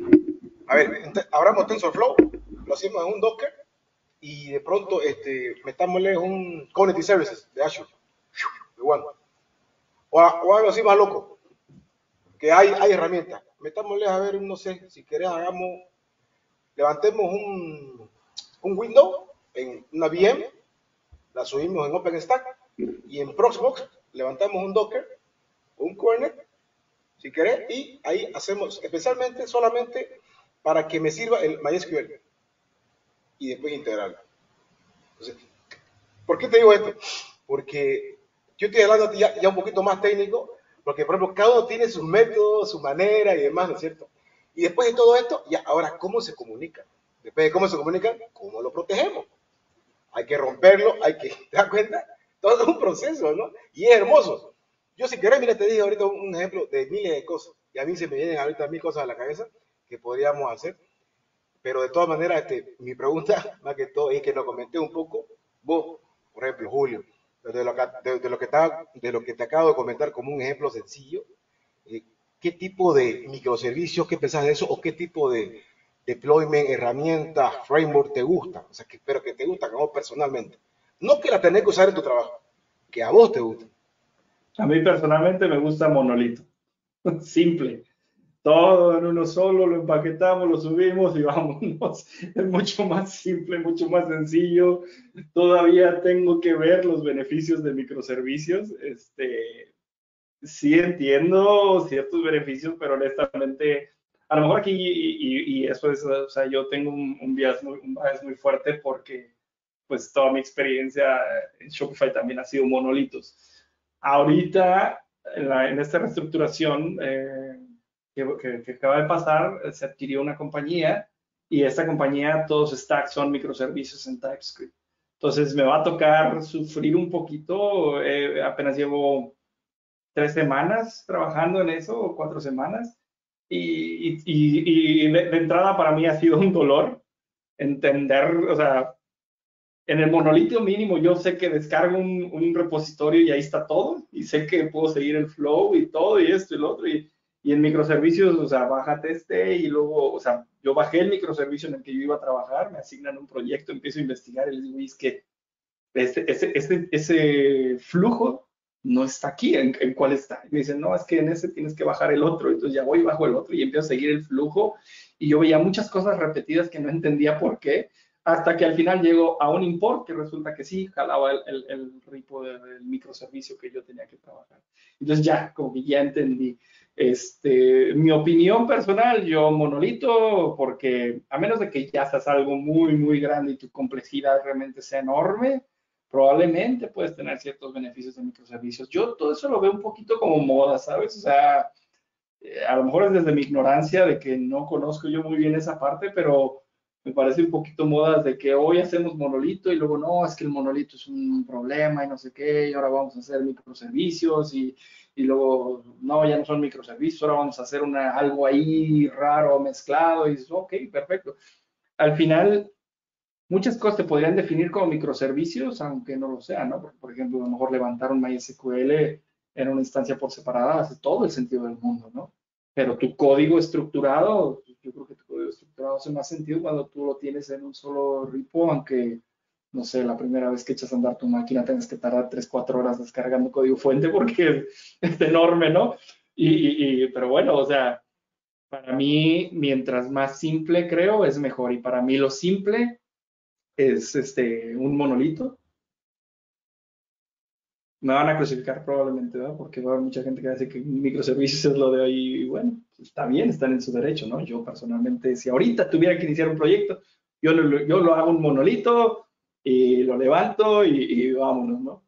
a ver, abramos TensorFlow, lo hacemos en un Docker, y de pronto este, metámosle un Kubernetes Services de Azure, de One. O, o algo así más loco, que hay, hay herramientas. Metámosle a ver, no sé, si querés hagamos, levantemos un, un window en una V M, la subimos en OpenStack y en Proxmox levantamos un Docker, un Kubernetes, si querés, y ahí hacemos especialmente solamente para que me sirva el MySQL y después integrarlo. Entonces, ¿por qué te digo esto? Porque yo estoy hablando ya, ya un poquito más técnico, porque por ejemplo, cada uno tiene sus métodos, su manera y demás, ¿no es cierto? Y después de todo esto, ya ahora, ¿cómo se comunica? Después de cómo se comunica, ¿cómo lo protegemos? Hay que romperlo, hay que, ¿te das cuenta? Todo es un proceso, ¿no? Y es hermoso. Yo si querés, mira, te dije ahorita un ejemplo de miles de cosas, y a mí se me vienen ahorita mil cosas a la cabeza que podríamos hacer, pero de todas maneras, este, mi pregunta, más que todo, es que lo comenté un poco, vos, por ejemplo, Julio, de lo que, de, de lo que, está, de lo que te acabo de comentar como un ejemplo sencillo, eh, ¿qué tipo de microservicios, qué pensás de eso, o qué tipo de deployment, herramientas, framework te gustan? O sea, que, pero que te gustan a vos personalmente. No que la tenés que usar en tu trabajo, que a vos te gusta. A mí personalmente me gusta monolito, simple. Todo en uno solo, lo empaquetamos, lo subimos y vámonos. Es mucho más simple, mucho más sencillo. Todavía tengo que ver los beneficios de microservicios. Este, sí entiendo ciertos beneficios, pero honestamente a lo mejor aquí, y, y, y eso es, o sea, yo tengo un, un, bias muy, un bias muy fuerte porque pues toda mi experiencia en Shopify también ha sido monolitos. Ahorita, en, la, en esta reestructuración eh, que, que, que acaba de pasar, se adquirió una compañía y esta compañía, todos sus stacks son microservicios en TypeScript. Entonces me va a tocar sufrir un poquito, eh, apenas llevo tres semanas trabajando en eso, o cuatro semanas, y, y, y, y de, de entrada para mí ha sido un dolor entender, o sea, en el monolito mínimo yo sé que descargo un, un, repositorio y ahí está todo, y sé que puedo seguir el flow y todo, y esto y lo otro, y, y en microservicios, o sea, bájate este, y luego, o sea, yo bajé el microservicio en el que yo iba a trabajar, me asignan un proyecto, empiezo a investigar, y les digo, es que ese, ese, ese, ese flujo no está aquí, ¿en, en cuál está? Y me dicen, no, es que en ese tienes que bajar el otro, entonces ya voy bajo el otro y empiezo a seguir el flujo, y yo veía muchas cosas repetidas que no entendía por qué, hasta que al final llego a un import que resulta que sí, jalaba el, el, el repo del microservicio que yo tenía que trabajar. Entonces ya, como que ya entendí. Este, mi opinión personal, yo monolito, porque a menos de que ya seas algo muy, muy grande y tu complejidad realmente sea enorme, probablemente puedes tener ciertos beneficios de microservicios. Yo todo eso lo veo un poquito como moda, ¿sabes? O sea, eh, a lo mejor es desde mi ignorancia de que no conozco yo muy bien esa parte, pero me parece un poquito moda de que hoy hacemos monolito y luego no, es que el monolito es un problema y no sé qué, y ahora vamos a hacer microservicios y, y luego no, ya no son microservicios, ahora vamos a hacer una, algo ahí raro mezclado y dices, ok, perfecto. Al final, muchas cosas te podrían definir como microservicios, aunque no lo sean, ¿no? Porque, por ejemplo, a lo mejor levantar un MySQL en una instancia por separada hace todo el sentido del mundo, ¿no? Pero tu código estructurado, yo creo que tu código estructurado hace más sentido cuando tú lo tienes en un solo repo, aunque, no sé, la primera vez que echas a andar tu máquina tengas que tardar tres, cuatro horas descargando código fuente porque es enorme, ¿no? Y, y, y, pero bueno, o sea, para mí, mientras más simple creo, es mejor. Y para mí lo simple es este, un monolito. Me van a crucificar probablemente, ¿verdad? Porque va a haber mucha gente que va a decir que microservicios es lo de hoy. Y bueno, está bien, están en su derecho, ¿no? Yo personalmente, si ahorita tuviera que iniciar un proyecto, yo lo, yo lo hago un monolito y lo levanto y, y vámonos, ¿no?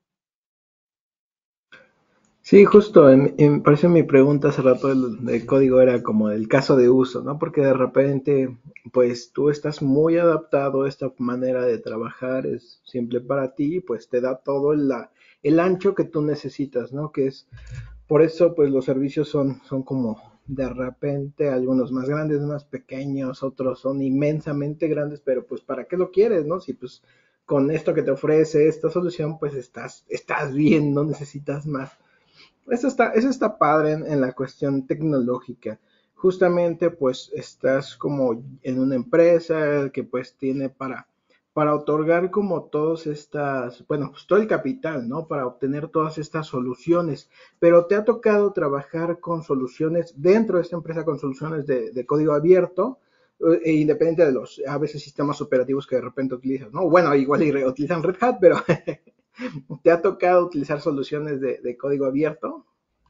Sí, justo, en, en, por eso mi pregunta hace rato del, del código era como el caso de uso, ¿no? Porque de repente, pues tú estás muy adaptado a esta manera de trabajar, es simple para ti, pues te da todo la, el ancho que tú necesitas, ¿no? Que es, por eso, pues los servicios son, son como de repente, algunos más grandes, más pequeños, otros son inmensamente grandes, pero pues ¿para qué lo quieres, no? Si pues con esto que te ofrece esta solución, pues estás, estás bien, no necesitas más. Eso está, eso está padre en, en la cuestión tecnológica. Justamente, pues, estás como en una empresa que pues tiene para, para otorgar como todas estas, bueno, pues todo el capital, ¿no? Para obtener todas estas soluciones. Pero te ha tocado trabajar con soluciones dentro de esta empresa, con soluciones de, de código abierto, e independiente de los, a veces, sistemas operativos que de repente utilizas, ¿no? Bueno, igual y utilizan Red Hat, pero ¿te ha tocado utilizar soluciones de, de código abierto?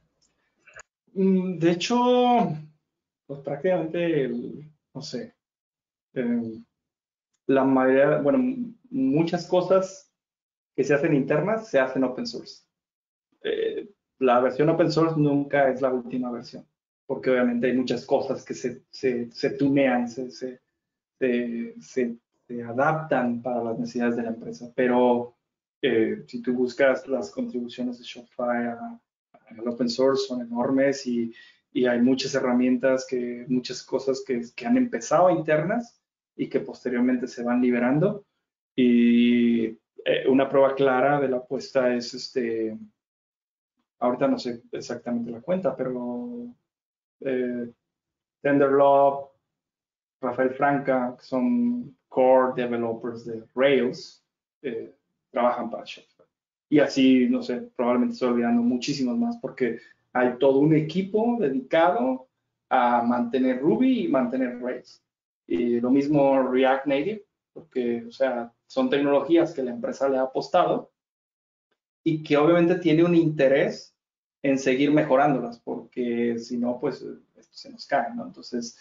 De hecho, pues prácticamente, el, no sé, eh, la mayoría, bueno, muchas cosas que se hacen internas se hacen open source. Eh, la versión open source nunca es la última versión, porque obviamente hay muchas cosas que se, se, se tunean, se, se, se, se, se adaptan para las necesidades de la empresa, pero eh, si tú buscas las contribuciones de Shopify al open source son enormes y, y, hay muchas herramientas, que, muchas cosas que, que han empezado internas y que posteriormente se van liberando. Y eh, una prueba clara de la apuesta es, este, ahorita no sé exactamente la cuenta, pero eh, Tenderlove, Rafael Franca, que son core developers de Rails, eh, trabajan para Shopify. Y así, no sé, probablemente estoy olvidando muchísimos más porque hay todo un equipo dedicado a mantener Ruby y mantener Rails. Y lo mismo React Native, porque, o sea, son tecnologías que la empresa le ha apostado y que obviamente tiene un interés en seguir mejorándolas, porque si no, pues esto se nos cae, ¿no? Entonces,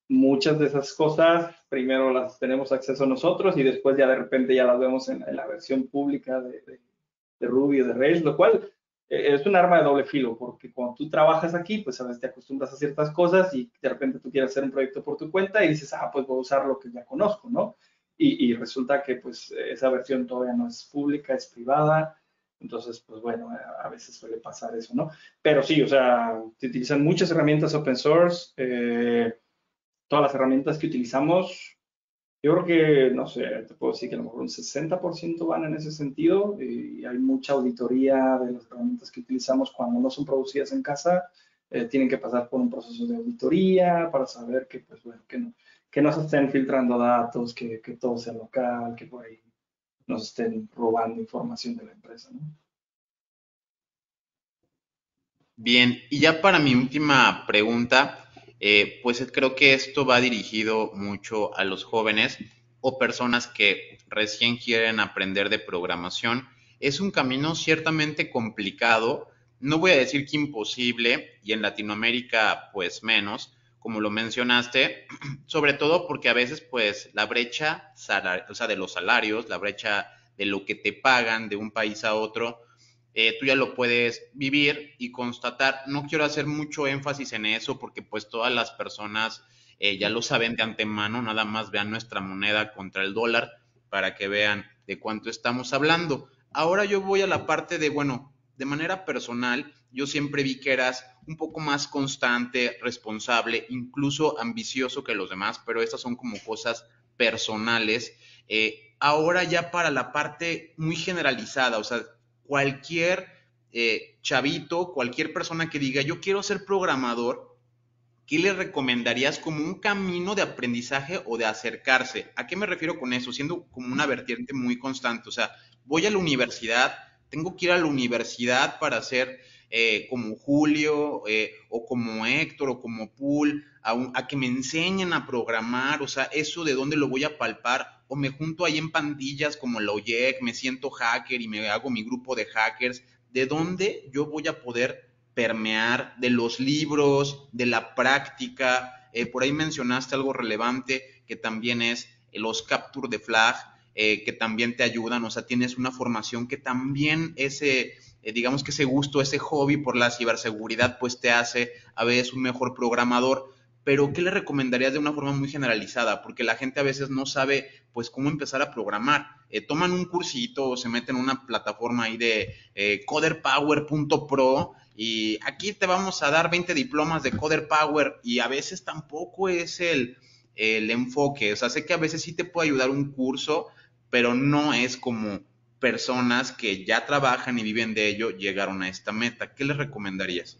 muchas de esas cosas primero las tenemos acceso nosotros y después ya de repente ya las vemos en, en la versión pública de, de, de Ruby o de Rails, lo cual eh, es un arma de doble filo, porque cuando tú trabajas aquí, pues a veces te acostumbras a ciertas cosas y de repente tú quieres hacer un proyecto por tu cuenta y dices, ah, pues voy a usar lo que ya conozco, ¿no? Y, y resulta que pues esa versión todavía no es pública, es privada. Entonces, pues bueno, a veces suele pasar eso, ¿no? Pero sí, o sea, se utilizan muchas herramientas open source. Eh, todas las herramientas que utilizamos, yo creo que, no sé, te puedo decir que a lo mejor un sesenta por ciento van en ese sentido y hay mucha auditoría de las herramientas que utilizamos cuando no son producidas en casa. Eh, tienen que pasar por un proceso de auditoría para saber que, pues bueno, que no, que no se estén filtrando datos, que, que todo sea local, que por ahí nos estén robando información de la empresa, ¿no? Bien, y ya para mi última pregunta, eh, pues creo que esto va dirigido mucho a los jóvenes o personas que recién quieren aprender de programación. Es un camino ciertamente complicado, no voy a decir que imposible, y en Latinoamérica pues menos, como lo mencionaste, sobre todo porque a veces pues la brecha, o sea, de los salarios, la brecha de lo que te pagan de un país a otro, eh, tú ya lo puedes vivir y constatar. No quiero hacer mucho énfasis en eso porque pues todas las personas eh, ya lo saben de antemano, nada más vean nuestra moneda contra el dólar para que vean de cuánto estamos hablando. Ahora yo voy a la parte de, bueno, de manera personal, yo siempre vi que eras un poco más constante, responsable, incluso ambicioso que los demás, pero estas son como cosas personales. Eh, ahora ya para la parte muy generalizada, o sea, cualquier eh, chavito, cualquier persona que diga, yo quiero ser programador, ¿qué le recomendarías como un camino de aprendizaje o de acercarse? ¿A qué me refiero con eso? Siendo como una vertiente muy constante. O sea, voy a la universidad, tengo que ir a la universidad para ser eh, como Julio, eh, o como Héctor, o como Pool, a, un, a que me enseñen a programar. O sea, eso de dónde lo voy a palpar. O me junto ahí en pandillas como la O Y E C, me siento hacker y me hago mi grupo de hackers. ¿De dónde yo voy a poder permear? De los libros, de la práctica? Eh, por ahí mencionaste algo relevante que también es los capture the flag, eh, que también te ayudan. O sea, tienes una formación que también ese, eh, digamos que ese gusto, ese hobby por la ciberseguridad, pues te hace a veces un mejor programador. Pero ¿qué le recomendarías de una forma muy generalizada? Porque la gente a veces no sabe pues cómo empezar a programar. Eh, toman un cursito o se meten en una plataforma ahí de eh, coder power punto pro y aquí te vamos a dar veinte diplomas de Coder Power, y a veces tampoco es el, el enfoque. O sea, sé que a veces sí te puede ayudar un curso, pero no es como personas que ya trabajan y viven de ello llegaron a esta meta. ¿Qué les recomendarías?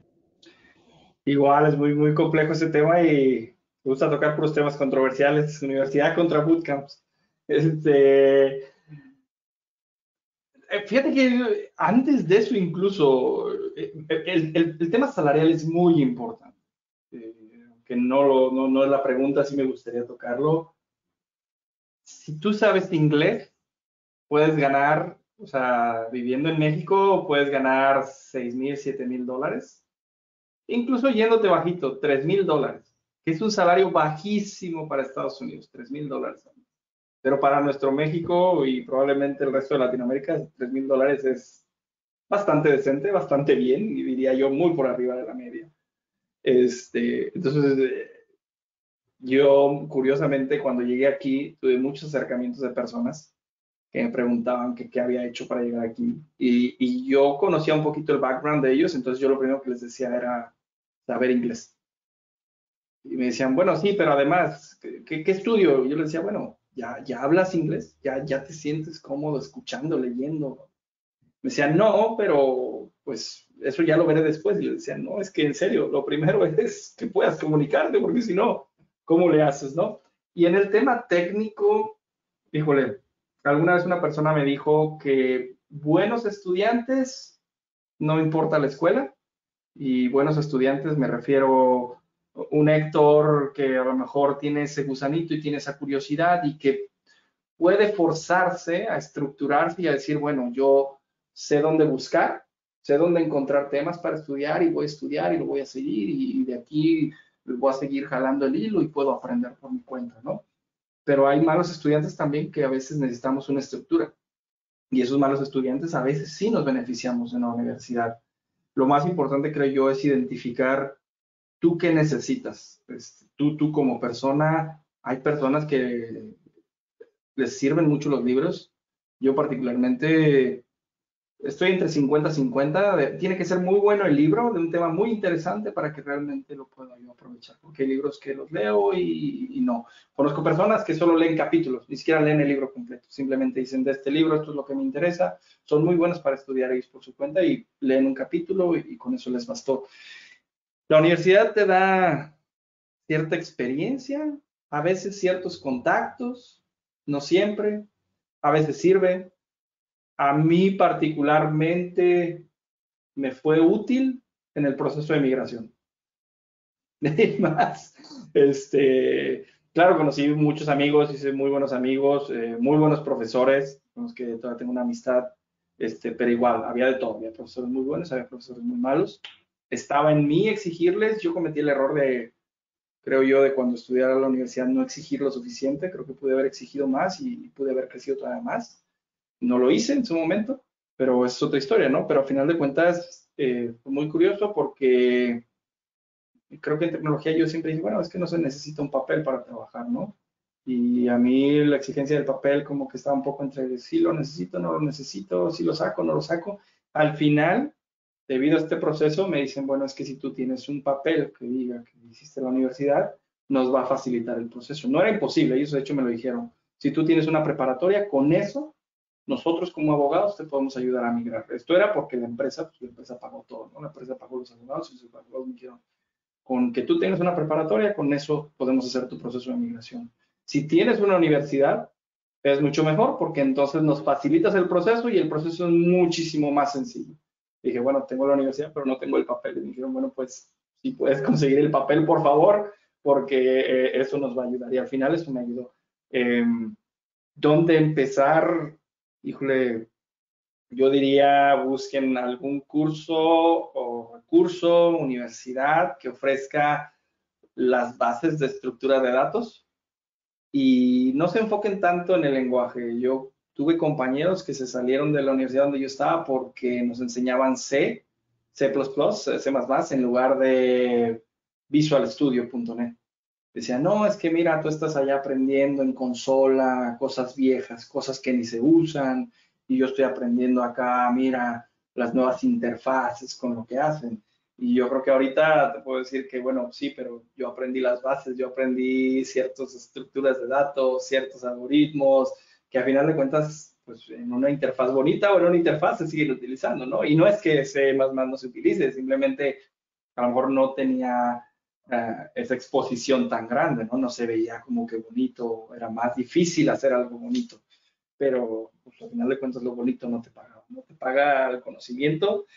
Igual es muy, muy complejo ese tema y me gusta tocar puros temas controversiales. Universidad contra bootcamps. Este, fíjate que antes de eso incluso el, el, el tema salarial es muy importante. Eh, que no, lo, no, no es la pregunta, sí me gustaría tocarlo. Si tú sabes inglés, puedes ganar, o sea, viviendo en México, puedes ganar seis mil, siete mil dólares. Incluso yéndote bajito, tres mil dólares, que es un salario bajísimo para Estados Unidos, tres mil dólares. Pero para nuestro México y probablemente el resto de Latinoamérica, tres mil dólares es bastante decente, bastante bien, y diría yo muy por arriba de la media. Este, entonces, yo curiosamente cuando llegué aquí tuve muchos acercamientos de personas que me preguntaban que qué había hecho para llegar aquí. Y, y yo conocía un poquito el background de ellos, entonces yo lo primero que les decía era saber inglés. Y me decían, bueno, sí, pero además, ¿qué, qué estudio? Y yo les decía, bueno, ¿ya, ya hablas inglés? ¿Ya, ¿Ya te sientes cómodo escuchando, leyendo? Me decían, no, pero pues eso ya lo veré después. Y yo decía, no, es que en serio, lo primero es que puedas comunicarte, porque si no, ¿cómo le haces, no? Y en el tema técnico, híjole, alguna vez una persona me dijo que buenos estudiantes, no importa la escuela, y buenos estudiantes me refiero un Héctor que a lo mejor tiene ese gusanito y tiene esa curiosidad y que puede forzarse a estructurarse y a decir, bueno, yo sé dónde buscar, sé dónde encontrar temas para estudiar y voy a estudiar y lo voy a seguir y de aquí voy a seguir jalando el hilo y puedo aprender por mi cuenta, ¿no? Pero hay malos estudiantes también que a veces necesitamos una estructura. Y esos malos estudiantes a veces sí nos beneficiamos en la universidad. Lo más importante, creo yo, es identificar tú qué necesitas. Este, tú, tú como persona, hay personas que les sirven mucho los libros. Yo particularmente estoy entre cincuenta cincuenta. De, tiene que ser muy bueno el libro, de un tema muy interesante para que realmente lo pueda yo aprovechar. Porque hay libros que los leo y, y no. Conozco personas que solo leen capítulos, ni siquiera leen el libro completo. Simplemente dicen, de este libro, esto es lo que me interesa. Son muy buenos para estudiar ellos por su cuenta y leen un capítulo y, y con eso les bastó. La universidad te da cierta experiencia, a veces ciertos contactos, no siempre, a veces sirve. A mí particularmente me fue útil en el proceso de migración. Más, este, claro, conocí muchos amigos, hice muy buenos amigos, eh, muy buenos profesores, con los que todavía tengo una amistad, este, pero igual, había de todo, había profesores muy buenos, había profesores muy malos. Estaba en mí exigirles, yo cometí el error de, creo yo, de cuando estudiara en la universidad no exigir lo suficiente, creo que pude haber exigido más y pude haber crecido todavía más. No lo hice en su momento, pero es otra historia, ¿no? Pero a final de cuentas, eh, fue muy curioso porque creo que en tecnología yo siempre dije, bueno, es que no se necesita un papel para trabajar, ¿no? Y a mí la exigencia del papel como que estaba un poco entre sí lo necesito, no lo necesito, sí lo saco, no lo saco. Al final, debido a este proceso, me dicen, bueno, es que si tú tienes un papel que diga que hiciste la universidad, nos va a facilitar el proceso. No era imposible, ellos de hecho me lo dijeron. Si tú tienes una preparatoria, con eso, nosotros como abogados te podemos ayudar a migrar. Esto era porque la empresa, pues la empresa pagó todo, ¿no? La empresa pagó los abogados y los abogados me dijeron, con que tú tengas una preparatoria, con eso podemos hacer tu proceso de migración. Si tienes una universidad, es mucho mejor porque entonces nos facilitas el proceso y el proceso es muchísimo más sencillo. Dije, bueno, tengo la universidad, pero no tengo el papel. Y me dijeron, bueno, pues si puedes conseguir el papel, por favor, porque eh, eso nos va a ayudar. Y al final eso me ayudó. Eh, ¿Dónde empezar? Híjole, yo diría busquen algún curso o recurso, universidad que ofrezca las bases de estructura de datos y no se enfoquen tanto en el lenguaje. Yo tuve compañeros que se salieron de la universidad donde yo estaba porque nos enseñaban C, C++, C++, en lugar de Visual Studio punto net. Decían, no, es que mira, tú estás allá aprendiendo en consola, cosas viejas, cosas que ni se usan, y yo estoy aprendiendo acá, mira, las nuevas interfaces con lo que hacen. Y yo creo que ahorita te puedo decir que, bueno, sí, pero yo aprendí las bases, yo aprendí ciertas estructuras de datos, ciertos algoritmos, que a final de cuentas, pues en una interfaz bonita o en una interfaz se siguen utilizando, ¿no? Y no es que C++ no se utilice, simplemente a lo mejor no tenía Uh, esa exposición tan grande, ¿no? No se veía como que bonito, era más difícil hacer algo bonito, pero pues, al final de cuentas lo bonito no te paga, no te paga el conocimiento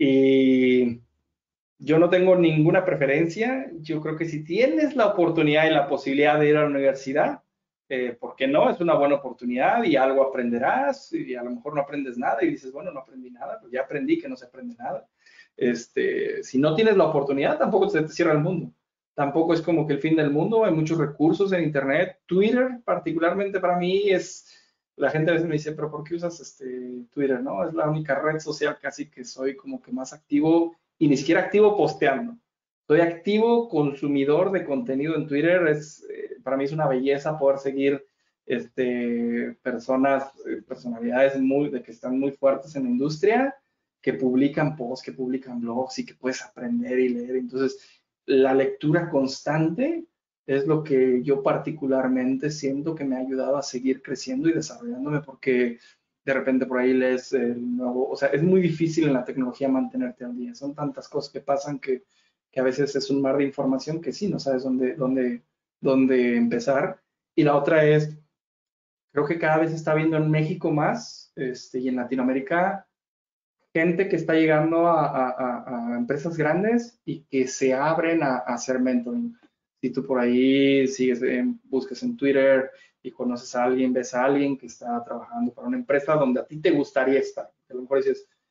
y yo no tengo ninguna preferencia, yo creo que si tienes la oportunidad y la posibilidad de ir a la universidad, eh, ¿por qué no? Es una buena oportunidad y algo aprenderás y a lo mejor no aprendes nada y dices, bueno, no aprendí nada, pues ya aprendí que no se aprende nada. Este, si no tienes la oportunidad, tampoco se te cierra el mundo. Tampoco es como que el fin del mundo, hay muchos recursos en internet. Twitter, particularmente para mí, es, la gente a veces me dice, pero ¿por qué usas este Twitter? No, es la única red social casi que soy como que más activo y ni siquiera activo posteando. Soy activo consumidor de contenido en Twitter, es, eh, para mí es una belleza poder seguir este, personas, eh, personalidades muy, de que están muy fuertes en la industria, que publican posts, que publican blogs y que puedes aprender y leer. Entonces, la lectura constante es lo que yo particularmente siento que me ha ayudado a seguir creciendo y desarrollándome porque de repente por ahí lees el nuevo, o sea, es muy difícil en la tecnología mantenerte al día. Son tantas cosas que pasan que, que a veces es un mar de información que sí, no sabes dónde, dónde, dónde empezar. Y la otra es, creo que cada vez está viendo en México más este, y en Latinoamérica gente que está llegando a, a, a empresas grandes y que se abren a, a hacer mentoring. Si tú por ahí sigues, en, buscas en Twitter y conoces a alguien, ves a alguien que está trabajando para una empresa donde a ti te gustaría estar. A lo mejor dices,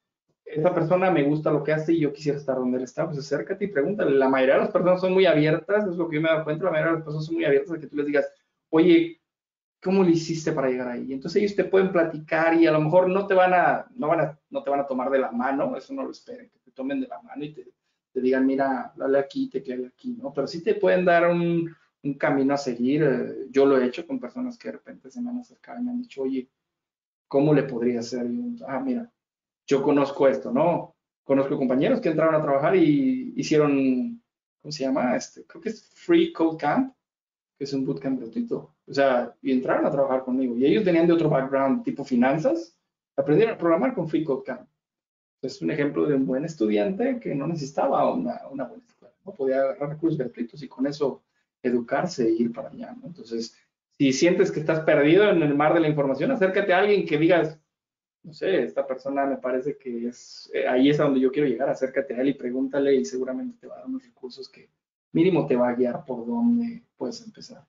esta persona me gusta lo que hace y yo quisiera estar donde él está, pues acércate y pregúntale. La mayoría de las personas son muy abiertas, es lo que yo me he dado cuenta, la mayoría de las personas son muy abiertas a que tú les digas, oye, ¿cómo lo hiciste para llegar ahí? Entonces ellos te pueden platicar y a lo mejor no te van a, no van a, no te van a tomar de la mano, eso no lo esperen, que te tomen de la mano y te, te digan, mira, dale aquí, te quede aquí, ¿no? Pero sí te pueden dar un, un camino a seguir. eh, Yo lo he hecho con personas que de repente se me han acercado y me han dicho, oye, ¿cómo le podría hacer? Y yo, ah, mira, yo conozco esto, ¿no? Conozco compañeros que entraron a trabajar y hicieron, ¿cómo se llama? Este, creo que es Free Code Camp, que es un bootcamp gratuito. O sea, y entraron a trabajar conmigo. Y ellos venían de otro background, tipo finanzas, aprendieron a programar con Free Code Camp. Es un ejemplo de un buen estudiante que no necesitaba una, una buena escuela, ¿no? Podía agarrar recursos gratuitos y con eso educarse e ir para allá, ¿no? Entonces, si sientes que estás perdido en el mar de la información, acércate a alguien que digas, no sé, esta persona me parece que es, eh, ahí es a donde yo quiero llegar, acércate a él y pregúntale y seguramente te va a dar unos recursos que mínimo te va a guiar por dónde puedes empezar.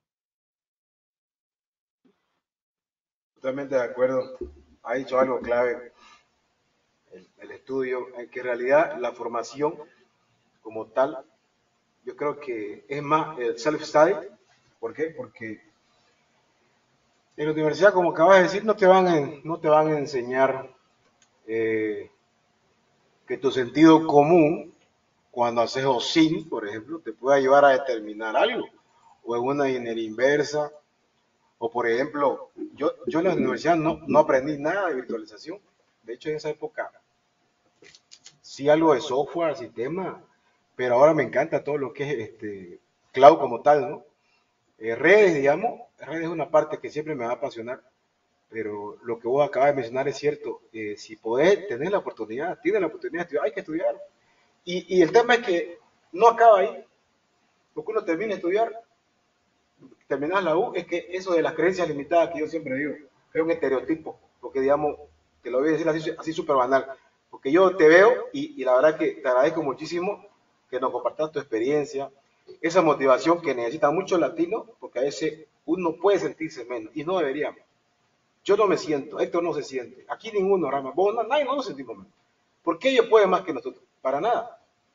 Totalmente de acuerdo. Ha dicho algo clave, el, el estudio, en que en realidad la formación como tal, yo creo que es más el self-study. ¿Por qué? Porque en la universidad, como acabas de decir, no te van a, no te van a enseñar eh, que tu sentido común, cuando haces O S I N, por ejemplo, te pueda llevar a determinar algo, o en una ingeniería inversa, o por ejemplo, yo, yo en la universidad no, no aprendí nada de virtualización. De hecho, en esa época sí algo de software, sistema, pero ahora me encanta todo lo que es este cloud como tal, ¿no? Eh, redes, digamos, redes es una parte que siempre me va a apasionar, pero lo que vos acabas de mencionar es cierto. Eh, si podés tener la oportunidad, tienes la oportunidad de estudiar, hay que estudiar. Y, y el tema es que no acaba ahí, porque uno termina de estudiar, terminas la U, es que eso de las creencias limitadas que yo siempre digo, es un estereotipo, porque digamos, te lo voy a decir así, así súper banal, porque yo te veo y, y la verdad que te agradezco muchísimo que nos compartas tu experiencia, esa motivación que necesitan muchos latinos, porque a veces uno puede sentirse menos y no deberíamos. Yo no me siento, Héctor no se siente, aquí ninguno, Rama, vos, no, nadie no nos sentimos menos. ¿Por qué ellos pueden más que nosotros? Para nada.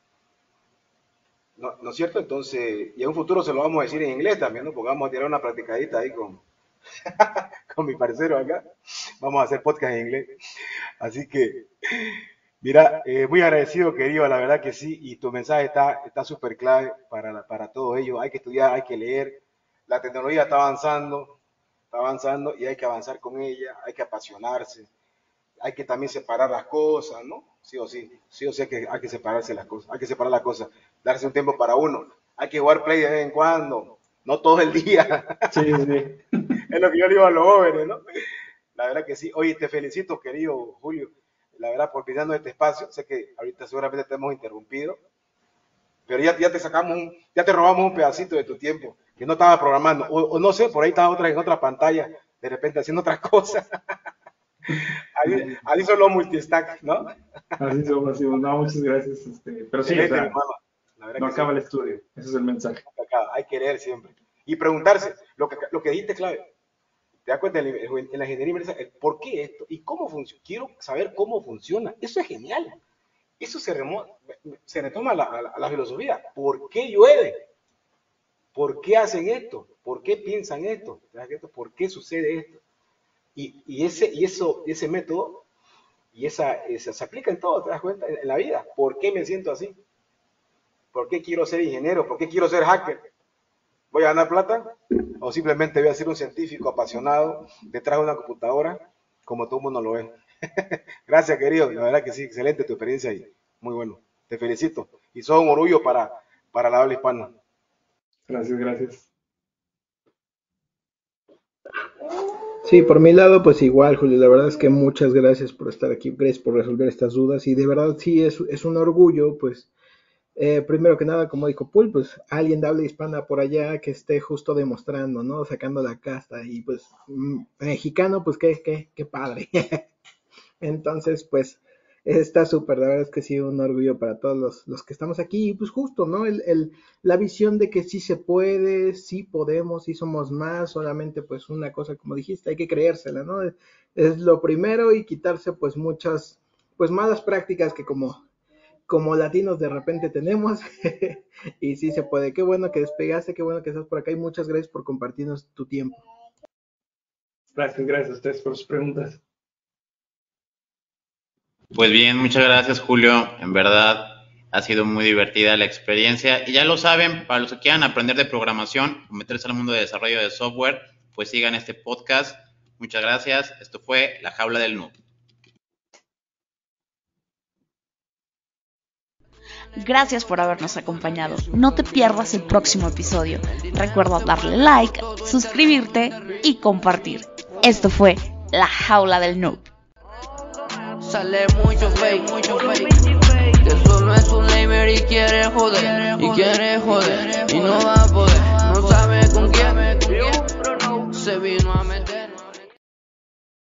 ¿No, ¿No es cierto? Entonces, y en un futuro se lo vamos a decir en inglés también, ¿no? Porque vamos a tirar una practicadita ahí con, con mi parcero acá. Vamos a hacer podcast en inglés. Así que, mira, eh, muy agradecido, querido, la verdad que sí. Y tu mensaje está está súper clave para, para todo ello. Hay que estudiar, hay que leer. La tecnología está avanzando, está avanzando y hay que avanzar con ella, hay que apasionarse. Hay que también separar las cosas, ¿no? Sí o sí, sí o sí hay que, hay que separarse las cosas, hay que separar las cosas, darse un tiempo para uno, hay que jugar play de vez en cuando, no todo el día. Sí, sí. Es lo que yo le digo a los jóvenes, ¿no? La verdad que sí. Oye, te felicito, querido Julio, la verdad, por brindarnos este espacio. Sé que ahorita seguramente te hemos interrumpido, pero ya, ya te sacamos, un, ya te robamos un pedacito de tu tiempo que no estaba programando, o, o no sé, por ahí estaba otra, en otra pantalla, de repente haciendo otras cosas. Ahí, ahí son los multistack, ¿no? Así somos, así somos. No, muchas gracias. Este, pero sí, o Excelente, sea, hermano. La verdad no que acaba sí. el estudio. Ese es el mensaje. Acá, hay que leer siempre. Y preguntarse, lo que, lo que dijiste clave, ¿te das cuenta en la en la ingeniería inversa? El ¿Por qué esto? ¿Y cómo funciona? Quiero saber cómo funciona. Eso es genial. Eso se, remo, se retoma a la, a, la, a la filosofía. ¿Por qué llueve? ¿Por qué hacen esto? ¿Por qué piensan esto? ¿Por qué sucede esto? Y, y, ese, y eso, ese método, y esa, esa se aplica en todo, ¿te das cuenta? En, en la vida. ¿Por qué me siento así? ¿Por qué quiero ser ingeniero? ¿Por qué quiero ser hacker? ¿Voy a ganar plata? ¿O simplemente voy a ser un científico apasionado detrás de una computadora como todo el mundo lo ve? Gracias, querido. La verdad que sí, excelente tu experiencia ahí. Muy bueno. Te felicito. Y sos un orgullo para, para la habla hispana. Gracias, gracias. Sí, por mi lado, pues igual, Julio, la verdad es que muchas gracias por estar aquí, gracias por resolver estas dudas y de verdad sí es, es un orgullo, pues, eh, primero que nada, como dijo Paul, pues alguien de habla hispana por allá que esté justo demostrando, ¿no? Sacando la casta y pues mm, mexicano, pues qué, qué, qué padre. Entonces, pues, está súper, la verdad es que sí, un orgullo para todos los, los que estamos aquí, y pues justo, ¿no? El, el, la visión de que sí se puede, sí podemos, sí somos más, solamente pues una cosa, como dijiste, hay que creérsela, ¿no? Es, es lo primero y quitarse pues muchas, pues malas prácticas que como, como latinos de repente tenemos. Y sí se puede. Qué bueno que despegaste, qué bueno que estás por acá y muchas gracias por compartirnos tu tiempo. Gracias, gracias a ustedes por sus preguntas. Pues bien, muchas gracias, Julio. En verdad ha sido muy divertida la experiencia. Y ya lo saben, para los que quieran aprender de programación o meterse al mundo de desarrollo de software, pues sigan este podcast. Muchas gracias. Esto fue La Jaula del Noob. Gracias por habernos acompañado. No te pierdas el próximo episodio. Recuerda darle like, suscribirte y compartir. Esto fue La Jaula del Noob. Sale mucho fake, mucho fake. Que solo es un lamer y quiere joder, y quiere joder, y no va